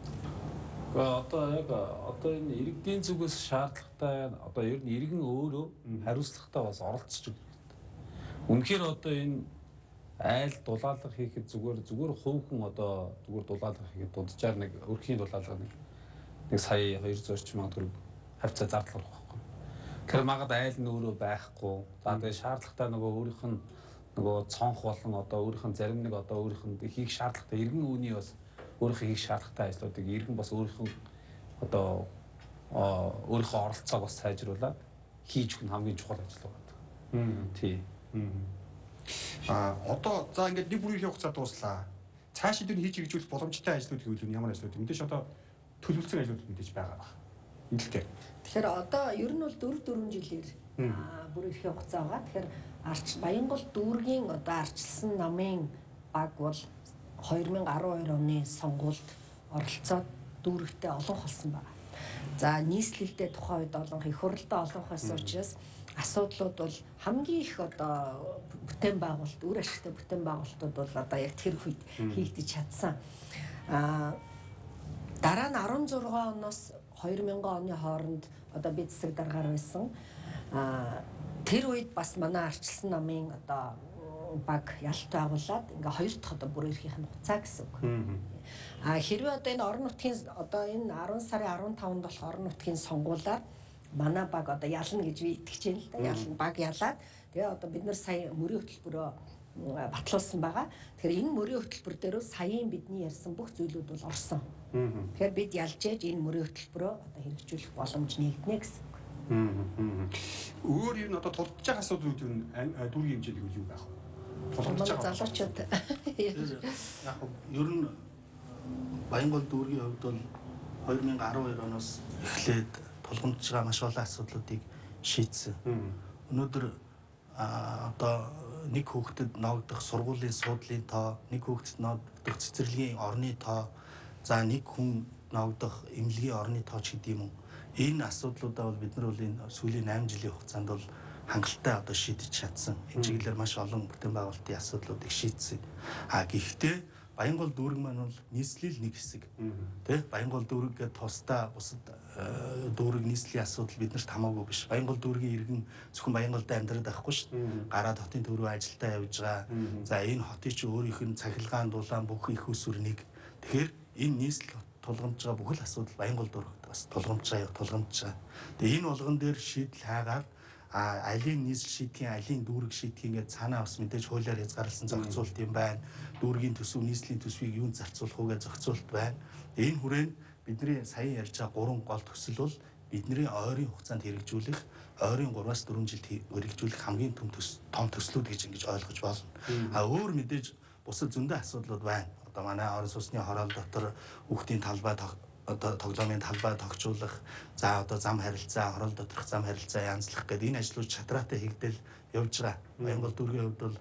S3: Одоо энэ иргэдийн зүгээс шаардлагатай одоо ер нь иргэн өөрөө хариуцлагатай бас оролцож байгаа. Үнэхээр одоо энэ айл дулаалга хийхэд зүгээр хувь хүн одоо зүгээр дулаалга хийхэд дунджаар нэг өрхийн дулаалга нэг сая 200 орчим төгрөг хавцаа зардал гарах байхгүй. Тэгэхээр магад айл нь өөрөө байхгүй. За тэгээ шаардлагатай нөгөө өөрийнх нь нөгөө цонх болон одоо өөрийнх нь зарим нэг одоо өөрийнх нь хийх шаардлагатай иргэн үүний бас өөрийнхөө хийх шаардлагатай ажлуудыг иргэн бас өөрийнх нь одоо өөрийнхөө оролцоог бас сайжруулад хийж өгөх нь хамгийн чухал ажил байна. Тий.
S1: Одоо за ингээд нэг бүрийн хугацаа дууслаа. Цааш дээр хийж хэрэгжүүлэх боломжтой ажлууд гэвэл ямар ажлууд вэ? Мэдээж одоо төлөвлөсөн ажлууд мэдээж байгаа байна. Илтэй.
S2: Тэгэхээр одоо ер нь бол 4 жилээр бүрийн хугацаа байгаа. Тэгэхээр Баянгол дүүргийн одоо арчилсан намын баг бол 2012 оны сонгуульд оролцоод дүүрэгтээ олонх болсон байна. За нийслэлдээ тухайн үед олонх их хурлаа олонх байсан учраас асуудлууд бол хамгийн их одоо бүтээн байгуулалт, үр ашигтай бүтээн байгуулалтууд бол одоо яг тэр үед хийгдэж чадсан. Дараа нь 16 оноос 2000 оны хооронд одоо би засаг даргаар байсан. Тэр үед бас манай арчилсан намын одоо баг ялт байгуулад ингээ хоёр дахь одоо бүр эрхийн хугацаа гэсэн үг. Хэрвээ одоо энэ орон нутгийн одоо энэ 10 сарын 15-нд болох орон нутгийн сонгуулиар манай баг одоо ялна гэж би итгэж байна л да. Ялна баг ялаад тэгээ одоо бид нар сая мөрийн хөтөлбөрөөр батлуулсан байгаа. Тэгэхээр энэ мөрийн хөтөлбөр дээр саяын бидний ярьсан бүх зүйлүүд бол орсон. Тэгэхээр бид ялж яаж энэ мөрийн хөтөлбөрөө одоо хэрэгжүүлэх боломж нэгднэ гэсэн.
S1: Өөр юм одоо тулдж байгаа асуудлууд юу дүүргийн хэмжээнд юу байх вэ? Тулгамдж байгаа
S2: залуучууд
S5: яг ер нь Баянгол дүүргийн хувьд бол 2012 оноос эхлээд тулгамдж байгаа маш олон асуудлуудыг шийдсэн. Өнөөдөр одоо нэг хүүхдэд ногдох сургуулийн суудлын тоо, нэг хүүхдэд ногдох цэцэрлэгийн орны тоо, за нэг хүн ногдох эмнэлгийн орны тоо ч гэдэм юм. Энэ асуудлуудаа бол бид нар бол энэ сүүлийн 8 жилийн хугацаанд бол хангалттай одоо шийдэж чадсан. Энэ чиглэлээр маш олон бүтээн байгуулалтын асуудлуудыг шийдсэн. Гэхдээ Баянгол дүүрэг маань бол нийслэлийн нэг хэсэг. Тэ Баянгол дүүрэг тусдаа бусад дүүрэг нийслэлийн асуудал биднэрт хамаагүй биш. Баянгол дүүргийн иргэн зөвхөн Баянголд амьдраад байхгүй шүү дээ. Гараад хотын төв рүү ажилдаа явж байгаа. За энэ хотын чи өөрийнх нь цахилгаан дулаан бүх их усүрнийг. Тэгэхээр энэ нийслэл тулгамдж байгаа бүхэл асуудал Баянгол дүүрэгт бас тулгамдж байгаа. Тэгээ энэ болгон дээр шийдэл хайгаад алийн нийслэл шийдгийн, алийн дүүрэг шийдгийн гэж цаанаа бас мэдээж хуулиар хязгаарласан зохицуулт юм байна. Дүүргийн төсөв, нийслэлийн төсвийг юунд зарцуулах уу гэж зохицуулт байна. Энэ хүрээнд бидний сая ярьж байгаа 3 гол төсөл бол бидний ойрын хугацаанд хэрэгжүүлэх, ойрын 3-аас 4 жилд хэрэгжүүлэх хамгийн том төслүүд гэж ингэж ойлгож болно. Өөр мэдээж бусад зөндөө асуудлууд байна. Одоо манай орон сууцны хороол дотор хүүхдийн талбай одоо тоглоомын талбай тогтжуулах, за одоо зам харилцаа, хороол доторх зам харилцаа янзлах гэдэг энэ ажлууд шатраатай хийгдэл явж байгаа. Баянгол дүүргийн хувьд бол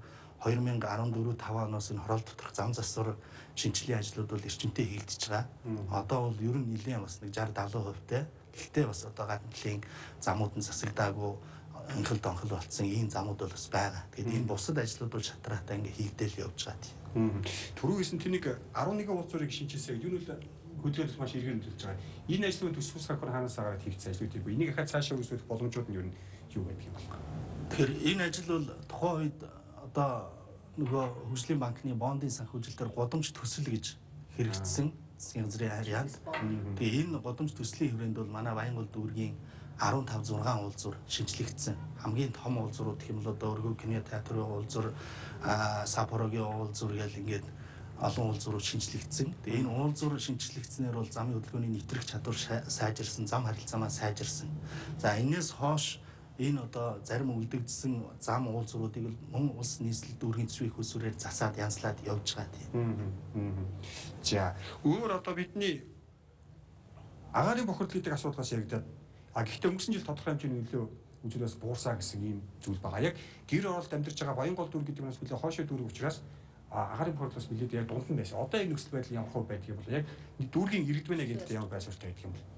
S5: 2014-5 оноос энэ хороол доторх зам засвар шинжилгээ ажлууд бол эрчимтэй хийгдэж байгаа. Одоо бол ер нь нэлээд бас нэг 60-70%-тэй. Гэхдээ бас одоо гаднын замууд нь засагдаагүй анхил донхил болсон ийм замууд бол бас байгаа. Тэгэхээр энэ бусад ажлууд бол шатраатай ингээ хийгдэл явж байгаа тийм.
S1: Түрүүгээс нь тэнийг 11 улс төрийг шинжилсэн. Юу нь хөдөлгөөнөөс маш иргэн төлж байгаа. Энэ ажлын төсвөл сахар хаанаас агаад хийгдсэн ажлуудыг бо. Энийг ахаад цаашаа үүсгэх боломжууд нь юу байдаг юм бэ?
S5: Тэгэхээр энэ ажил бол тухайн үед одоо нөгөө хөгжлийн банкны бондын санхүүжилтээр гудамж төсөл гэж хэрэгжсэн засгийн газрын харьяанд. Тэгээ энэ гудамж төслийн хүрээнд бол манай Баянгол дүүргийн 15-6 уулзуур шинжлэгдсэн. Хамгийн том уулзуурууд гэх юм бол одоо Өргөө кино театрын уулзуур, Сапорогийн уулзуур гэл ингээд олон уулзуурууд шинжлэгдсэн. Тэгээ энэ уулзуур шинжлэгдснээр бол замын хөдөлгөөний нэвтрэх чадвар сайжирсан, зам харилцаа маань сайжирсан. За энэс хойш энэ одоо зарим үлдэгдсэн зам уулзууруудыг мөн улс нийслэл дүүргийн төсвийн хөсвөрээр засаад янзлаад явж байгаа тийм.
S1: За өөр одоо бидний агаарын бохирдол гэдэг асуудлаас яригдаад гэхдээ өнгөрсөн жил тодорхой хэмжээний нөлөө үзүүлээс буурсаа гэсэн ийм зүйл байгаа. Яг гэр оролт амьдарч байгаа Баянгол дүүрэг гэдэг юмас билээ хоошоо дүүрэг учраас агаарын бохирдлоос билээд яг дунд нь байсан. Одоо энэ нөхцөл байдал ямар хөө байдгийг бол яг дүүргийн иргэдвэнэ гэдэг ямар байсвартай байдаг юм бэ?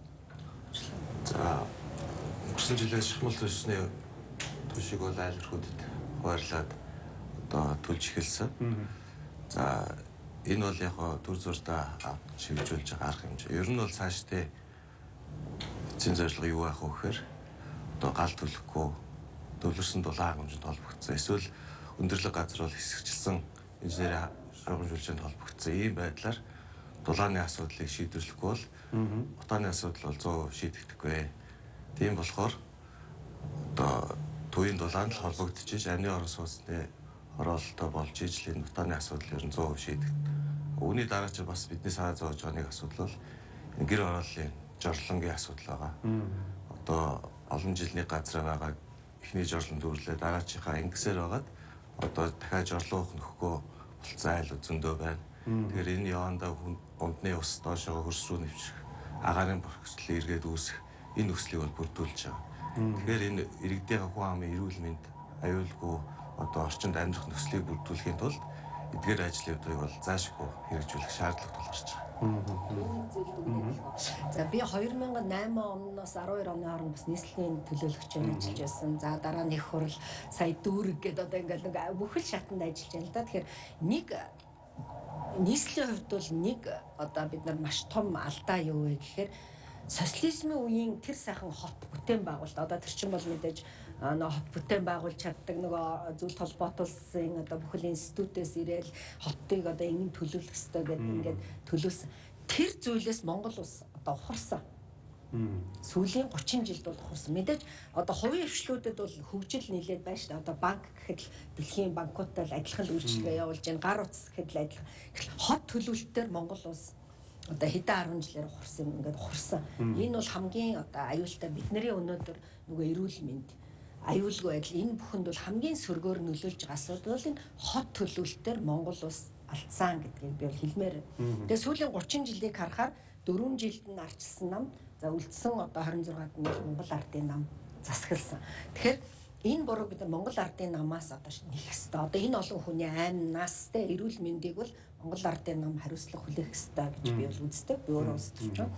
S4: За өнгөрсөн жилээс шахмал төсний төшийг бол айлрхүүдэд хуваарлаад одоо төлж эхэлсэн. За энэ бол яг төр зурдаа шилжүүлж байгаа арга хэмжээ. Ер нь бол цаашдаа эцсийн зорилго юу байх вэ гэхээр одоо гал төлөхгүй төвлөрсөн дулаан хэмжээнд холбогдсон. Эсвэл өндөрлөг газар бол хэсэгчилсэн инженери шугамжуулалтанд холбогдсон. Ийм байдлаар дулааны асуудлыг шийдвэрлэхгүй бол утааны асуудал бол 100% шийдэгдэхгүй. Тийм болохоор одоо төвийн дулаанд л холбогдчихж амны орон сууцны оролттой болж ижил энэ утааны асуудал ер нь 100% шийдэгдэнэ. Үүний дараа ч бас бидний санаа зовж байгаа нэг асуудал бол энэ гэр орооллын жорлонгийн асуудал байгаа. Одоо олон жилийн газар байгаа эхний жорлон дүүрлээ дараачихаа ингэсээр байгаад одоо дахиад жорлуух нөхгүй болцсон айл зөндөө байна. Тэгэхээр энэ явандаа ундны ус доошоо хөрс рүү нэвших агаарын бохирдлыг эргээд үүсэх энэ нөхцөлийг бол бүрдүүлж байгаа. Тэгэхээр энэ иргэдийн хүн амын эрүүл мэнд аюулгүй одоо орчинд амьдрах нөхцөлийг бүрдүүлэхийн тулд эдгээр ажлуудыг бол заашгүй хэрэгжүүлэх шаардлага тулгарч байгаа.
S2: За би 2008 оноос 12 оны хооронд бас нийслэлийн төлөөлөгчөөр ажиллаж байсан. За дараа нь их хурл сая дүүрэг гэдэг одоо ингээл нэг бүхэл шатанд ажиллаж байна л да. Тэгэхээр нэг нийслэлийн хувьд бол нэг одоо бид нар маш том алдаа юу вэ гэхээр социализмын үеийн тэр сайхан хот бүтээн байгуулалт одоо тэр чинь бол мэдээж хот бүтээн байгуулж чаддаг нөгөө зүйл толботуулсан одоо бүхэл институтээс ирээл хотыг одоо ингэ төлөвлөх хэрэгтэй гэдэг ингээд төлөөсөн тэр зүйлээс Монгол улс одоо ухарсан. Сүүлийн 30 жилд бол ухарсан. Мэдээж одоо хувийн хвшлүүдэд бол хөгжил нэлээд байна шүү дээ. Одоо банк гэхэд л дэлхийн банкудтай л адилхан үйлчилгээ явуулж байна. Гар утас гэхэд л адилхан. Хот төлөвлөлтөөр Монгол улс одоо хэдэн 10 жилээр ухарсан ингээд ухарсан. Энэ бол хамгийн одоо аюултай бидний өнөөдөр нөгөө эрүүл мэнд аюулгүй байдал энэ бүхэнд бол хамгийн сөргөөр нөлөөлж байгаа асуудал бол энэ хот төлөвлөлтөөр Монгол улс алдсан гэдгийг би хэлмээр. Тэгээ сүүлийн 30 жилийг харахаар 4 жилд нь арчилсан нам за үлдсэн одоо 26-нд нь Монгол ардын нам засагласан. Тэгэхээр энэ буруу бид Монгол ардын намаас одоо нэх хэвээр. Одоо энэ олон хүний айн настай эрүүл мэндийг бол Монгол ардын нам хариуцлага хүлээх хэвээр гэж би бол үздэг. Би өөрөө үздэг чинь.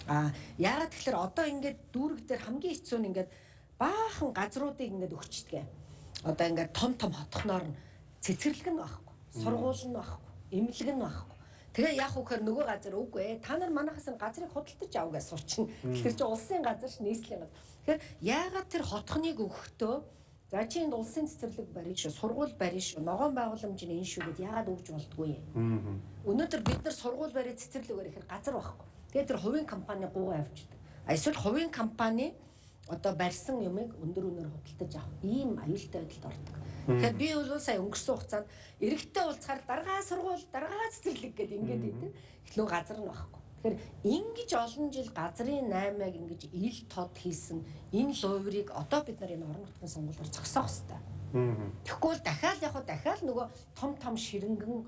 S2: Яагаад тэгэхээр одоо ингээд дүүрэг дээр хамгийн хэцүү нь ингээд баахан газруудыг ингээд өгчдөг. Одоо ингээд том хотхноор нь цэцэрлэг нь байхгүй. Сургууль нь байхгүй. Эмнэлэг нь байхгүй. Тэгээ яах вэ гэхээр нөгөө газар үгүй та нар манайхаас газрыг худалдаж авах гэж сурчин. Тэгэхээр чи улсын газар ш нийслэлийн газар. Тэгэхээр яагаад тэр хотхныг өгөхдөө за чи энд улсын цэцэрлэг барих шүү, сургууль барих шүү, ногоон байгууламжны энэ шүү гэд яагаад өгж болдгүй юм. Өнөөдөр бид нар сургууль барих цэцэрлэг барих газар байхгүй. Тэгээ тэр хувийн компани гуугаа авчдаг. Эсвэл хувийн компани одоо барьсан юмыг өндөр үнээр худалдаж авах ийм аюултай байдалд ордог. Тэгэхээр би бол сая өнгөрсөн хугацаанд эрэгтэй уулзахаар даргаа сургууль, даргаа цэцэрлэг гэдэг ингээд идэв. Эхлөө газар нь байхгүй. Тэгэхээр ингэж олон жил газрын 8-ыг ингэж ил тод хийсэн энэ луйврыг одоо бид нар энэ орон нутгийн сонгуулиар зогсоох хэрэгтэй. Тэгэхгүй бол дахиад нөгөө том ширэнгэн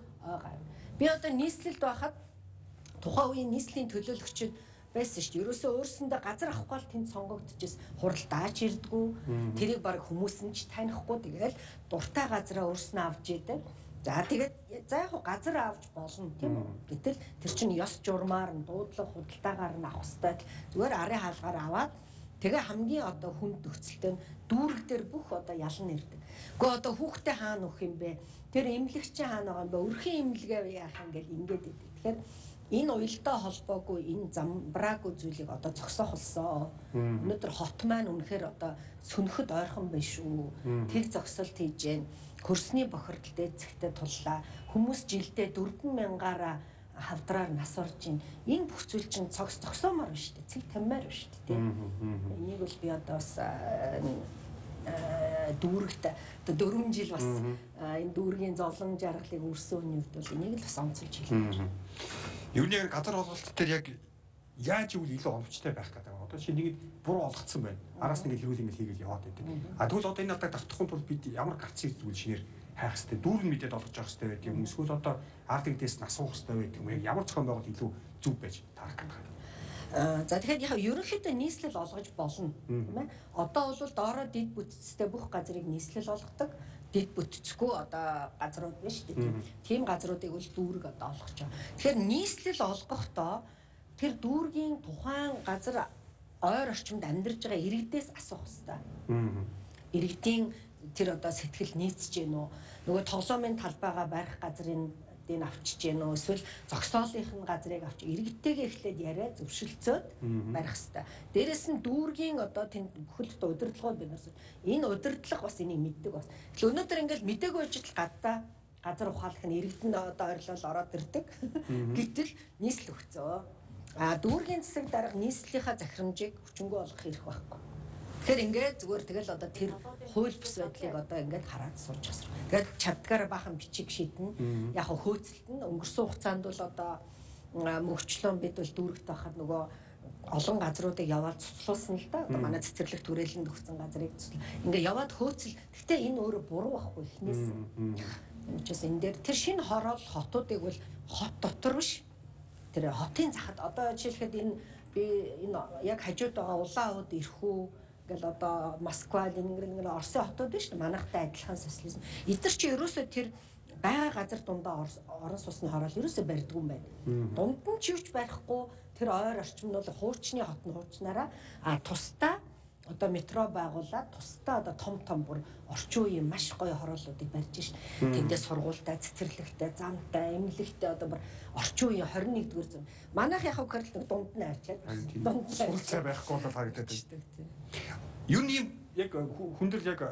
S2: би одоо нийслэлд байхад тухайн үеийн нийслэлийн төлөөлөгчид байсан шүү дээ. Ерөөсөө өөрсөндөө газар авахгүй л тэнд сонгогдчихсэн. Хуралдаач ирдгүү. Тэрийг баг хүмүүс нь ч танихгүй. Тэгээл дуртай газараа өөрснөө авч идэг. За тэгээд за яг газар авч болно тийм үү. Гэтэл тэр чинь ёс журмаар нь дуудлага худалдаагаар нь авах хэрэгтэй. Зүгээр арын хаалгаар аваад тэгээ хамгийн одоо хүнд нөхцөлтэй дүүрэг дээр бүх одоо ялан ирдэг. Гэхдээ одоо хүүхдээ хаана өгөх юм бэ? Тэр эмнэлэгч хаана байгаа юм бэ? Өрхийн эмнэлгээ яах юм гээл ингээд идэв. Тэгэхээр энэ уялдаа холбоогүй энэ замбраагүй зүйлийг одоо зогсоох болсон. Өнөөдөр хот маань үнэхээр одоо сүнхэд ойрхон биш үү? Тэр зогсолт хийж гэн. Хөрсний бохирдол дээцэхтэй туллаа. Хүмүүс жилдээ 4,000-аараа хавдраар нас орж ийн. Энэ бүх зүйл чинь зогсоомоор байна шүү дээ. Цэг таммаар байна шүү дээ. Тийм. Энийг бол би одоо бас дүүрэгт одоо 4 жил бас энэ дүүргийн зовлон жаргалыг үрсэн үний хувьд бол энийг л бас онцолж хэлээ.
S1: Юу нэг газар олголт дээр яг яаж ивэл илүү оновчтой байх гэдэг. Одоо чи нэг буруу олгоцсон байна. Араас нэг хэрүүл ингэ хийгээл яваад байдаг. Тэгвэл одоо энэ надад давтахын тулд бид ямар гарц зүйл шинээр хайх хэрэгтэй. Дүүрэн мэдээд олгож явах хэрэгтэй байдаг юм. Эсвэл одоо ард иргэдээс нь асуух хэрэгтэй байдаг юм. Яг ямар зохион байгуулалт илүү зүв байж таарах гэдэг.
S2: За тэгэхээр яг ерөнхийдөө нийслэл олгож болно тийм ээ. Одоо бол доороо дид бүтцтэй бүх газрыг нийслэл олгодог. Дид бүтцгүй одоо газрууд биш тийм. Тийм газруудыг бол дүүрэг одоо олгож байгаа. Тэгэхээр нийслэл олгохдоо тэр дүүргийн тухайн газар ойр орчимд амьдарч байгаа иргэдээс асуух хэрэгтэй. Иргэдийн тэр одоо сэтгэл нийцэж гэнэ үү? Нөгөө тоглоомын талбайгаа барих газрын дийг авчиж гэнэ үү? Эсвэл зогсоолынх нь газрыг авч иргэдтэйгээ эхлээд яриа зөвшөлдсөд барих хэрэгтэй. Дээрэс нь дүүргийн одоо тэнд бүхэлд удирдлагууд бид нарс энэ удирдлага бас энийг мэддэг бас. Тэгэхээр өнөөдөр ингээл мдэггүй ажил гадаа газар ухаалах нь иргэдэнд одоо ойрлол ороод ирдэг. Гэтэл нийслэл өгцөө. Дүүргийн засаг дарга нийслэлийнхаа захирамжийг хүчингү олгох хэрэг байхгүй. Тэгэхээр ингээд зүгээр тэгэл одоо тэр хууль бус байдлыг одоо ингээд хараад сууж асар. Тэгээд чаддгаараа бахан бичиг шийднэ. Яг хөөцөлт нь өнгөрсөн хугацаанд бол одоо мөрчлөн бид бол дүүрэгт байхад нөгөө олон газруудыг яваад цуцлуулсан л да. Одоо манай цэцэрлэг түрээлэнд өгсөн газрыг ингээд яваад хөөцөл. Гэтэ энэ өөрөө буруу байхгүй эхнээс. Энд чинь энэ дээр тэр шинэ хороол хотуудыг бол хот дотор биш. Тэр хотын захад одоо жишээлхэд энэ би энэ яг хажууд байгаа Улаан хот ирэх үү гэл одоо Москва, Ленинград Оросын хотууд биш үү манайхтай адилхан социализм. Эдгээр чи ерөөсөө тэр байгаа газар дундаа орон сууцны хороол ерөөсөө барьдгүй юм байна. Дунд нь ч юуч барихгүй тэр ойр орчим нь бол хуучны хот нь хуучнараа тусдаа одоо метро байгуулад тусдаа одоо том бүр орчин үеийн маш гоё хорооллуудыг барьж шин. Тэндээ сургуультай, цэцэрлэгтэй, замтай, эмнэлэгтэй одоо бүр орчин үеийн 21-р зуун. Манайх яхав гэвэл дунд нь арчаад.
S1: Дунд сургуультай байхгүй бол харагдаад байна. Юу нэг яг хүндэл яг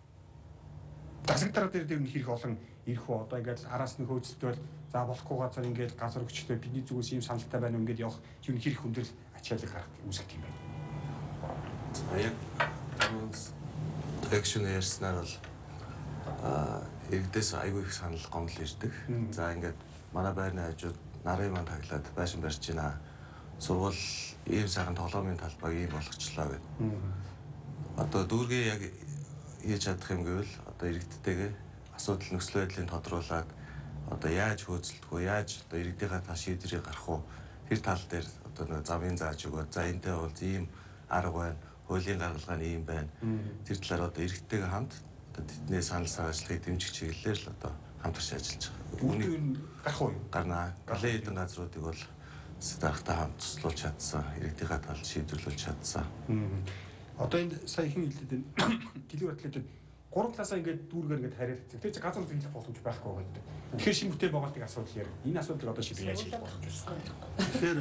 S1: засагтараа дээр нь хэрэг олон ирэх үү одоо ингээд араас нь хөөцөлтөөр за болохгүй газар ингээд газар өгчтэй бидний зүгээс ийм саналтай байна ингээд явах юу хэрэг хүндэл ачаалыг харах үүсгэх юм байна.
S4: Яг экшн ярьснаар бол иргэдээс айгүй их санал гомдол ирдэг. За ингээд манай байрны хажууд нарын манд таглаад байшин барьж байна. Сургууль ийм сайхан тоглоомын талбайг ийм болгочлоо гэдэг. Одоо дүүргээ яг хийж чадах юм гэвэл одоо иргэдтэйгээ асуудал нөхцөл байдлыг тодруулаад одоо яаж хөөцөлдөх вэ? Яаж одоо иргэдийнхээ тал шийдвэрийг гаргах вэ? Тэр тал дээр одоо нэг замын зааж өгөө. За энтэй бол ийм арга байна. Хуулийн гаргалгаа нь ийм байна. Тэр талаар одоо иргэдтэйгээ хамт одоо тэдний санал саачлалыг дэмжих чиглэлээр л одоо хамтарч ажиллаж байгаа.
S1: Үүнийг гарах уу?
S4: Гарнаа. Галын хэдэн газруудыг бол дарагтай хамт туслуулж чадсан. Иргэдийнхээ тал шийдвэрлүүлж чадсан.
S1: Одоо энэ сая хин хэлээд байна. Дэлгүүр атлетууд 3 талаасаа ингээд дүүргээр ингээд хариалцдаг. Тэр чинь газар хэлэх боломж байхгүй байгаа гэдэг. Тэгэхээр шинэ бүтээл байгуулалтын асуудал яар. Энэ асуудлыг одоо шийдэх яаж хийх боломж байна?
S5: Тэгэхээр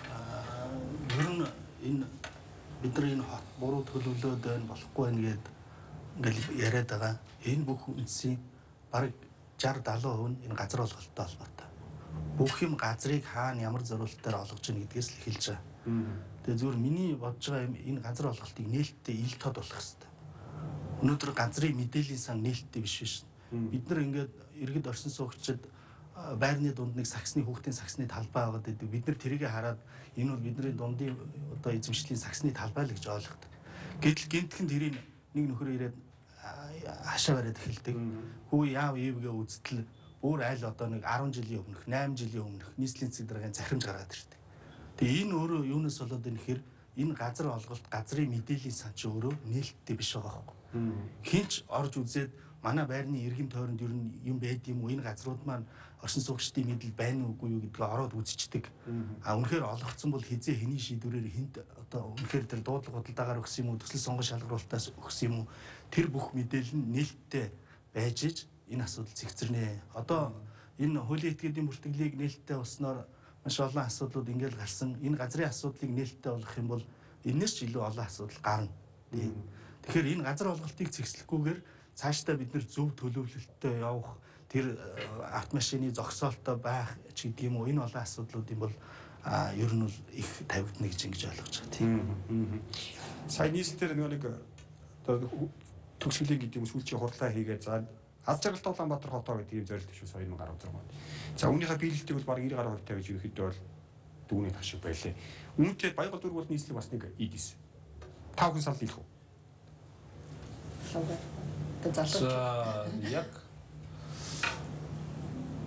S5: ер нь энэ бидний энэ хот буруу төлөвлөөд байна болохгүй байна гэд ингээл яриад байгаа. Энэ бүх үндсийн бараг 60-70% нь энэ газар олголттой холбоотой. Бүх юм газрыг хаана ямар зориулалтаар олгож ийн гэдгээс л эхэлж байгаа. Тэгээ зөвхөн миний бодож байгаа юм энэ газар олголтыг нээлттэй ил тод болох хэрэгтэй. Өнөөдөр газрын мэдээллийн сан нээлттэй биш. Бид нар ингээд иргэд орсон суугчид байрны дунд нэг саксны хүүхдийн саксны талбай байгаа гэдэг. Бид нар тэрийг хараад энэ бол бидний дундын одоо эзэмшлийн саксны талбай л гэж ойлгодог. Гэтэл гинтхэн тэрийг нэг нөхөр ирээд хашаа бариад эхэлдэг. Хүү яав ивгээ үзтэл өөр айл одоо нэг 10 жилийн өмнөх, 8 жилийн өмнөх нийслэлийн засаг даргын захирамж гаргаад ирдэг. Тэгээ энэ өөрөө юунаас болоод энэ хэр энэ газар олголт, газрын мэдээллийн сан ч өөрөө нээлттэй биш байгаа байхгүй. Хинч орж үзээд манай байрны иргэн тойронд ер нь юм байд юм уу, энэ газрууд маань оршин суугчдын мэдэл байна уугүй юу гэдгээ ороод үзчихдэг. Үнэхээр олгогдсон бол хизээ хэний шийдвэрээр хинт одоо үнэхээр тэр дуудлага худалдаагаар өгсөн юм уу, төсөл сонгон шалгаруулалтаас өгсөн юм уу, тэр бүх мэдээлэл нь нээлттэй байж иж энэ асуудал цэгцэрнэ. Одоо энэ хуулийн этгээдийн бүртгэлийг нээлттэй болсноор маш олон асуудлууд ингээл гарсан. Энэ газрын асуудлыг нээлттэй болгох юм бол энэс ч илүү олон асуудал гарна. Тэгэхээр энэ газар олголтыг цэгцлэхгүйгээр цаашдаа бид нэр зөв төлөвлөлтөд явах, тэр автомашины зогсоолтой байх ч гэдэг юм уу, энэ олон асуудлуудын бол ер нь бол их тавигдана гэж ингэж ойлгож байгаа тийм.
S1: Сайн нийслэлээр нэг одоо төгсгөлийн гэдэг юм сүүлчийн хурлаа хийгээд за аз жаргалтай Улаанбаатар хотоо гэдэг юм зорилт шүү 2016 онд. За үүнийхээ биелэлтийг бол баг 90 гаруй тавьж ерөөхдөө бол дүүний тав шиг байлээ. Үүнтэй Баянгол дүүрэг бол нийслэг бас нэг ийдээс. 5 хүн санал хэлэх үү?
S3: За яг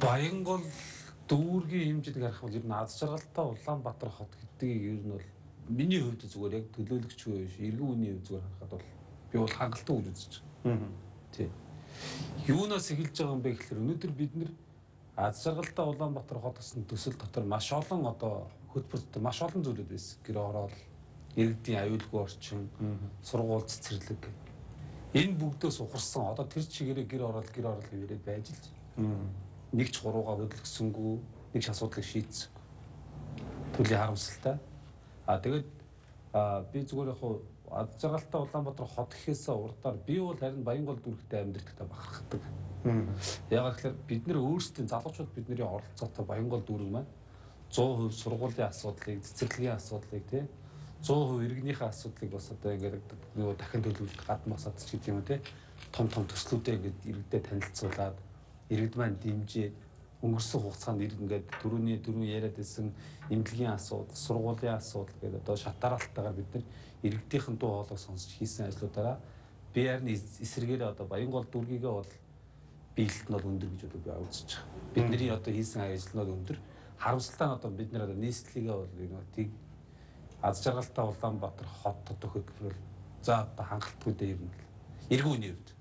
S3: Баянгол дүүргийн хэмжээг харах бол ер нь аз жаргалтай Улаанбаатар хот гэдгийг ер нь бол миний хувьд зүгээр яг төлөөлөгч биш, иргэн үний хувьд зүгээр харахад бол би бол хангалттай гэж үзэж байгаа. Тий. Юунаас эхэлж байгаа юм бэ гэхээр өнөөдөр бид нэр аз жаргалтай Улаанбаатар хот гэсэн төсөл дотор маш олон одоо хөтөлбөрт маш олон зүйлүүд байсан. Гэр орол, иргэдийн аюулгүй орчин, сургууль цэцэрлэг энэ бүгдөөс ухарсан. Одоо тэр чигээрээ гэр орол гэвэрээд байж л нэг ч гуруугаа хөдөлгсөнгүй, нэг ч асуудлыг шийдсэн. Төлийн харамсалтай. Тэгээд би зүгээр яг аз жаргалтай Улаанбаатар хот гэхээсээ урдаар би бол харин Баянгол дүүрэгтэй амьдрахтай бахархдаг. Яг гэхээр бид нэр өөрсдийн залуучууд бидний оролцоотой Баянгол дүүрэг маань 100% сургуулийн асуудлыг, цэцэрлэгийн асуудлыг тий 100% иргэнийхээ асуудлыг бас одоо ингээд нөгөө дахин төлөвлөлт гадна босаад ч гэдэг юм тий том төслүүдээ ингээд иргэдэд танилцуулаад иргэд маань дэмжиж өнгөрсөн хугацаанд ингээд дөрөв яриад байсан эмнэлгийн асуудал, сургуулийн асуудал гэдэг одоо шатараалтайгаар бид нар иргэдийнхэн дуу хоолойг сонсч хийсэн ажлуудаараа би харин эсэргээрээ одоо Баянгол дүүргийгээ бол биелэлт нь бол өндөр гэж би үзэж байгаа. Бидний одоо хийсэн ажил нь өндөр. Харамсалтай нь одоо бид нэр одоо нийслэлийгээ бол тийг аз жаргалтай Улаанбаатар хот одоо хөдөлгөөр за одоо хангалтгүй дээр юм л. Иргэн үний хувьд.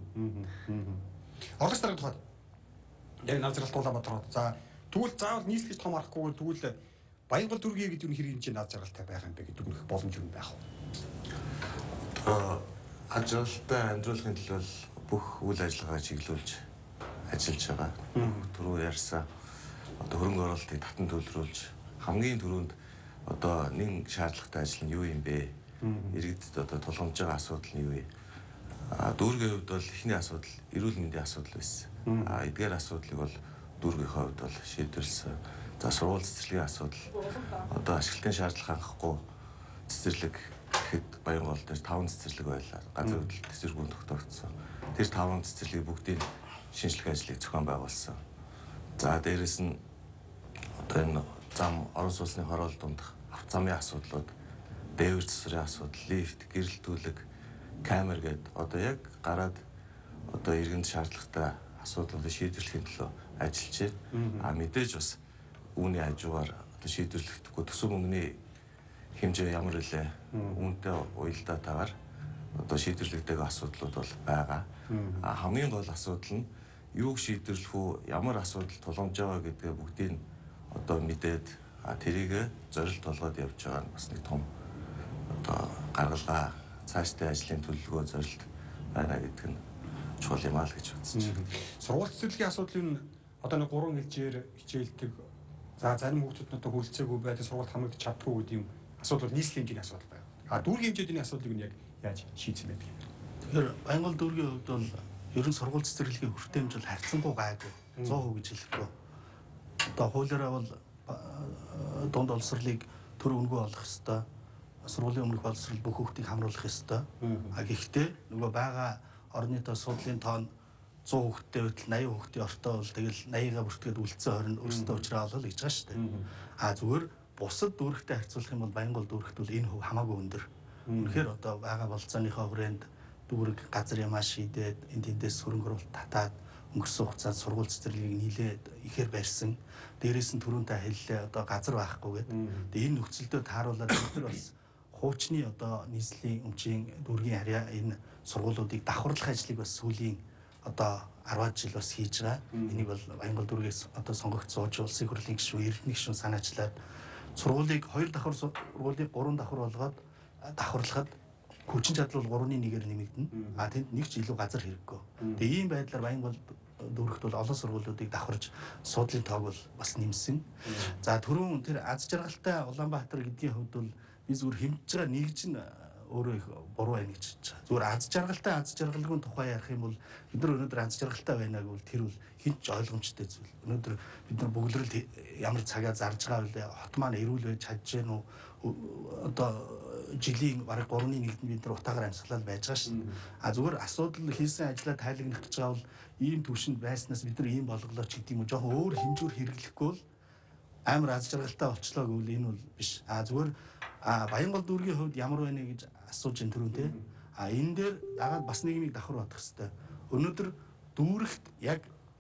S1: Оргоц дарга тухайд яг аз жаргалтай Улаанбаатар хот. За тэгвэл заавал нийслэл гэж том харахгүй тэгвэл Баянгол дүүргийн гэдэг нь хэрэг хэмжээнд аз жаргалтай байх юм бэ гэдэг дүгнэх боломж юм байх уу?
S4: Аз жаргалтай амьдруулахын төлөө бүх үйл ажиллагаа чиглүүлж ажиллаж байгаа. Түрүү ярьсан одоо хөрөнгө оруулалтыг татан төлрүүлж хамгийн түрүүнд одоо нэг шаардлагатай ажил нь юу юм бэ? Иргэдэд одоо тулгамж байгаа асуудал нь юу вэ? Дүүргийн хувьд бол эхний асуудал эрүүл мэндийн асуудал байсан. Эдгээр асуудлыг бол дүүргийнхээ хувьд бол шийдвэрлсэн. За сургууль цэцэрлэгийн асуудал одоо ашиглалтын шаардлага хангахгүй цэцэрлэг гэхэд Баянгол дээр 5 цэцэрлэг байлаа. Газар хөдлөлт цэцэргүүн тогтоогдсон. Тэр 5 цэцэрлэгийг бүгдийг шинжлэх ажлыг зохион байгуулсан. За дээрэс нь одоо энэ зам орон сууцны хороол дундах автозамын асуудлууд, дээвэр цэцрийн асуудал, лифт, гэрэлтүүлэг, камер гэдэг одоо яг гараад одоо иргэнд шаардлагатай асуудлуудыг шийдвэрлэхийн төлөө ажиллаж байна. Мэдээж бас үүний хажуугаар одоо шийдвэрлэхдэггүй төсөв мөнгөний хэмжээ ямар илээ үүнтэй уялдаатайгаар одоо шийдвэрлэгдэг асуудлууд бол байгаа. Хамгийн гол асуудал нь юуг шийдвэрлэх үү, ямар асуудал тулгамж байгаа гэдгээ бүгдийг одоо мэдээд тэрийг зорилт болгоод явж байгаа нь бас нэг том одоо гаргалгаа цаашдын ажлын төлөвлөгөө зорилт байна гэдэг нь чухал юм аа л гэж бодсон чинь.
S1: Сургууль цэцэрлэгийн асуудлыг нь одоо нэг 3 хэлжээр хичээлдэг. За зарим хүүхдүүд нь одоо хүрэлцээгүй байдаг сургууль хамрагдаж чаддгүй гэдэг юм асуудал нийслэлийн хэмжээний асуудал байна. Дүүргийн хэмжээний асуудлыг нь яг яаж шийдсэн байдаг юм.
S5: Тэгэхээр Баянгол дүүргийн хувьд бол ер нь сургууль цэцэрлэгийн хүртээмж бол харьцангуй гайгүй 100% гэж хэлэхгүй. Одоо хуулиараа бол дунд олсрлыг төр өнгөө олох ёстой. Сургуулийн өмнөх боловсрол бүх хүүхдийг хамруулах ёстой. Гэхдээ нөгөө байгаа орны тоо судлалын тоон 100 хүүхдтэй байтал 80 хүүхдийн ортой бол тэгэл 80-аа бүртгээд үлдсэн 20 өөрсдөө уучраа олол гэж байгаа шүү дээ. Зүгээр бусад дүүрэгтэй харьцуулах юм бол Баянгол дүүрэгт бол энэ хөв хамаагүй өндөр. Үнэхээр одоо байгаа болцооныхоо хүрээнд дүүрэг газар ямаа шийдээд энд тэндээс хөрөнгө оруулалт татаад өнгөрсөн хугацаанд сургууль цэцэрлэгийг нийлээд ихээр барьсан. Дээрээс нь түрүүнтэй хэллээ одоо газар байхгүй гэдэг. Тэгээ энэ нөхцөлдөө тааруулаад бид нар бас хуучны одоо нийслэлийн өмчийн дүүргийн харьяа энэ сургуулиудыг давхарлах ажлыг бас сүүлийн одоо 10 жил бас хийж байгаа. Энийг бол Баянгол дүүргээс одоо сонгогдсон улсын хурлын гишүүн, эрдэнэ гишүүн санаачлаад сургуулийг 2 давхар сургуулийг 3 давхар болгоод давхарлахад хүчин чадал бол 3-1-ээр нэмэгдэнэ. Тэнд нэг ч илүү газар хэрэггүй. Тэгээ ийм байдлаар Баянгол дүүрэгт бол олон сургуулиудыг давхарж суудлын тоог бол бас нэмсэн. За түрүүн тэр аз жаргалтай Улаанбаатар гэдгийн хувьд бол би зүгээр хэмжиж байгаа нэгж нь өөрөө их буруу байна гэж бодож байгаа. Зүгээр аз жаргалгүй тухай ярих юм бол бид нар өнөөдөр аз жаргалтай байна гэвэл тэр бол хинч ойлгомжтой зүйл. Өнөөдөр бид нар бүгдлэрэл ямар цагаа зарж байгаа вэ? Хот маань эрүүл байж чадж гэнэ үү? Одоо жилийн бараг 3-1-нд бид нар утаагаар амьсгалал байж байгаа шин. Зүгээр асуудал хийсэн ажлаа тайлагнах гэж байгаа бол ийм төвшөнд байснаас бид нар ийм болголоо ч гэдэг юм уу жоохон өөр хэмжүүр хэрэглэхгүй бол амар аз жаргалтай болчлоо гэвэл энэ бол биш. Зүгээр Баянгол дүүргийн хувьд ямар байна гэж асууж ин түрүүн те. Энэ дээр дагаад бас нэг давхар бодох хэрэгтэй. Өнөөдөр дүүрэгт яг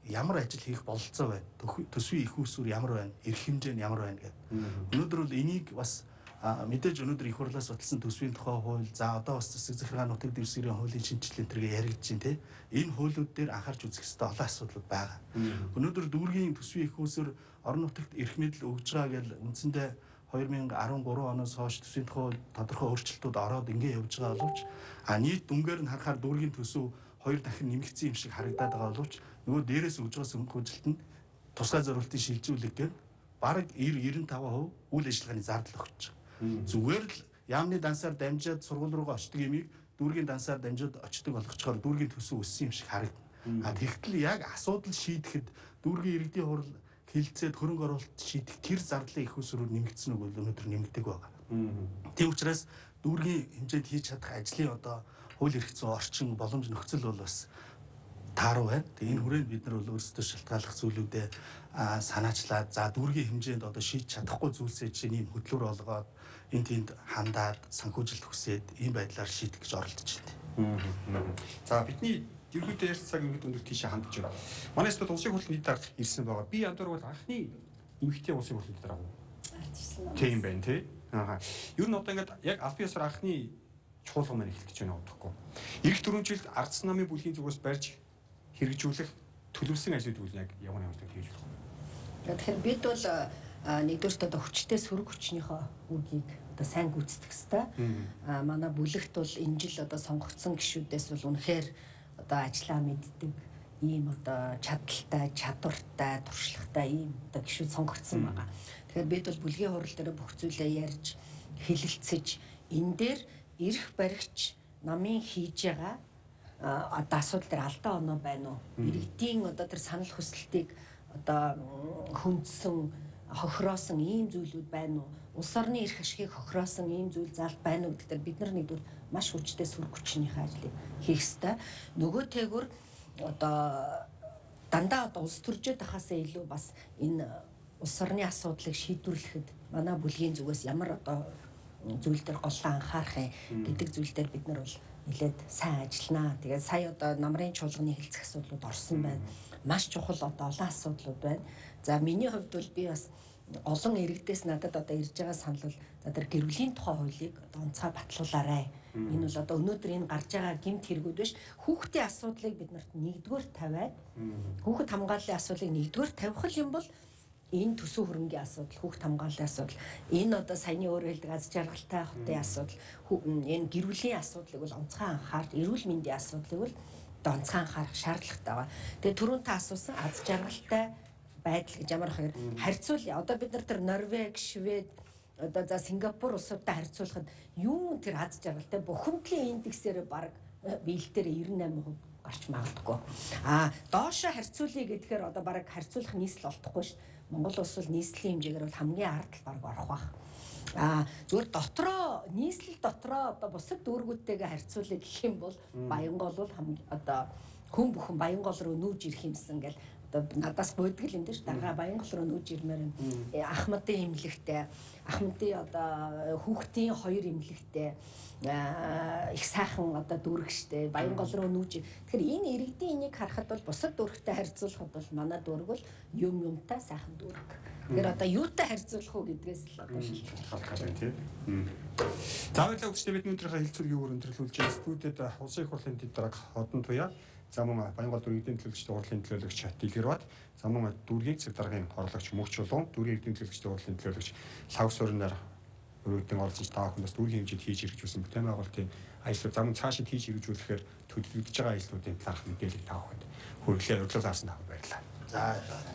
S5: ямар ажил хийх бололцоо байна. Төсвийн их усүр ямар байна, эрх хэмжээ нь ямар байна гэдэг. Өнөөдөр бол энийг бас мэдээж өнөөдөр их хурлаас баталсан төсвийн тухай хууль, за одоо бас засаг захиргааны нутаг дэвсгэрийн хуулийн шинжилгээ тэргээ яригдж байна те. Энэ хуулиуд дээр анхаарч үзэх хэрэгтэй олон асуудлууд байгаа. Өнөөдөр дүүргийн төсвийн их усүр орон нутагт эрх мэдэл өгж байгаа гэж үндсэндээ 2013 оноос хойш төсвийн тухай тодорхой өөрчлөлтүүд ороод ингэ явж байгаа боловч нийт дүнгээр нь харахаар дүүргийн төсөв 2 дахин нэмэгдсэн юм шиг харагдаад байгаа боловч нөгөө дээрээс өгж байгаа сөнгөжилт нь тусгай зорилтын шилжүүлэг гээд бараг 90-95% үйл ажиллагааны зардал өгч байгаа. Зүгээр л яамны дансаар дамжаад сургууль руугаа очдөг юмыг дүүргийн дансаар дамжаад очдөг болгочхоор дүүргийн төсөв өссөн юм шиг харагдана. Тэгтэл яг асуудал шийдэхэд дүүргийн иргэдийн хурал хилцээд хөрөнгө оруулалт шийдэх тэр зардлын их усрууд нэмэгдсэн үг бол өнөөдөр нэмэгдэг байгаа. Тийм учраас дүүргийн хэмжээнд хийж чадах ажлын одоо хууль эрх зүйн орчин боломж нөхцөл бол бас тааруу байна. Тэгээ энэ хүрээнд бид нар бол өөрсдөө шалтгааллах зүйлүүдээ санаачлаад за дүүргийн хэмжээнд одоо шийдэж чадахгүй зүйлсээ чинь ийм хөтлөөр олгоод энэ тэнд хандаад санхүүжилт хүсээд ийм байдлаар шийдэх гэж оролдож байна.
S1: За бидний ерөнхийдөө ярьц цаг ингээд өндөр тийшээ хандж байна. Манай эсвэл улсын хурлын нийт дарга ирсэн байгаа. Би яндар бол анхны эмэгтэй улсын хурлын нийт дарга. Тийм байна тий. Ер нь одоо ингээд яг албан ёсоор анхны чуулган маань эхлэх гэж байна удахгүй. Ирэх 4 жилд ардс намын бүлгийн зүгээс барьж хэрэгжүүлэх төлөвлөсөн ажлууд үл яг ямар төр хийж болох вэ?
S2: Тэгэхээр бид бол нэгдүгээрт одоо хүчтэй сөрөг хүчнийхөө үгийг одоо сайн гүйцэтгэх хэрэгтэй. Манай бүлэгт бол энэ жил одоо сонгогдсон гишүүдээс бол үнэхээр одоо ажиллаа мэддэг ийм одоо чадaltaй, чадвартай, туршлагатай ийм одоо гишүүд сонгогдсон байгаа. Тэгэхээр бид бол бүлгийн хурал дээр бүх зүйлээ ярьж, хэлэлцэж, энэ дээр эрх баригч намын хийж байгаа одоо асуудал дээр алдаа оноо байна уу? Иргэдийн одоо тэр санал хүсэлтийг одоо хүндсэн, хохироосон ийм зүйлүүд байна уу? Улс орны эрх ашигыг хохироосон ийм зүйл залт байна уу гэдэгт бид нар нэгдүгээр маш хүчтэй сөрөг хүчнийхээ ажлыг хийх ёстой. Нөгөөтэйгүр одоо дандаа одоо улс төржөөд ахаасаа илүү бас энэ улс орны асуудлыг шийдвэрлэхэд манай бүлгийн зүгээс ямар одоо зүйл дээр голлоо анхаарах юм гэдэг зүйл дээр бид нар бол нэлээд сайн ажилланаа. Тэгээд сая одоо намрын чуулганы хэлцэх асуудлууд орсон байна. Маш чухал одоо олон асуудлууд байна. За миний хувьд бол би бас олон иргэдээс надад одоо ирж байгаа санал бол за тэр гэр бүлийн тухай хуулийг одоо онцгой батлуулаарай. Энэ бол одоо өнөөдөр энэ гарч байгаа гэмт хэрэгүүд биш. Хүүхдийн асуудлыг бид нарт нэгдүгээр тавиад хүүхэд хамгааллын асуудлыг нэгдүгээр тавих юм бол энэ төсөв хөрөнгийн асуудал, хүүхд хамгааллын асуудал, энэ одоо саяны өөрөө хэлдэг аз жаргалтай хотын асуудал, энэ гэр бүлийн асуудлыг бол онцгой анхаарч, эрүүл мэндийн асуудлыг бол одоо онцгой анхаарах шаардлагатай байгаа. Тэгээ түрүүнтэй асуусан аз жаргалтай байдал гэж ямар хэрэг харьцуулъя. Одоо бид нар тэр Норвег, Швед, одоо за Сингапур улсуудтай харьцуулахад юу тэр аз жаргалтай бухимдлийн индексээр баг биелэлтээр 98% гарч магадгүй. Доошоо харьцуулъя гэхээр одоо баг харьцуулах нийслэл олдохгүй шүү. Монгол улс бол нийслэлийн хэмжээгээр бол хамгийн ард баг орох байх. Зүгээр дотроо нийслэл дотроо одоо бусад дүүргүүдтэйгээ харьцуулъя гэх юм бол Баянгол бол одоо хүн бүхэн Баянгол руу нүүж ирэх юмсан гэл одоо надаас бодгол юм дээ ш. Дараа Баянгол руу нүүж ирмээр Ахмадын имлэгтэй, Ахмадын одоо хүүхдийн 2 имлэгтэй их сайхан одоо дүүрэг штэ Баянгол руу нүүж. Тэгэхээр энэ иргэдийн энийг харахад бол бусад дүүрэгтэй харьцуулахад бол манай дүүрэг бол юмтай сайхан дүүрэг. Тэгэхээр одоо юутай харьцуулах уу гэдгээс л одоо
S1: шалтгаалж байна тийм. Заавал өчтөд бид өнөөдрийнхөө хэлцүүрийг өргөндөрлүүлж студид улсын их хурлын дэд дарга Хотон Туяа, за мөн Баянгол дүүргийн төлөөлөгчдийн хурлын төлөөлөгч Дэлгэрбат, за мөн дүүргийн засаг даргын орлогч Мөнх Чулуун, дүүргийн эрдэнэ төлөөлөгчдийн хурлын төлөөлөгч Лав Сурнаар өрөөдөн оролцож та бүхэнд бас дүүргийн хэмжээнд хийж хэрэгжүүлсэн бүтээн байгуулалтын ажлууд зам цаашид хийж хэрэгжүүлэхээр төлөвлөж байгаа ажлуудын талаарх мэдээлэл та бүхэнд хүргэлээр өглөө заасан та бүхэнд баярлалаа.
S5: За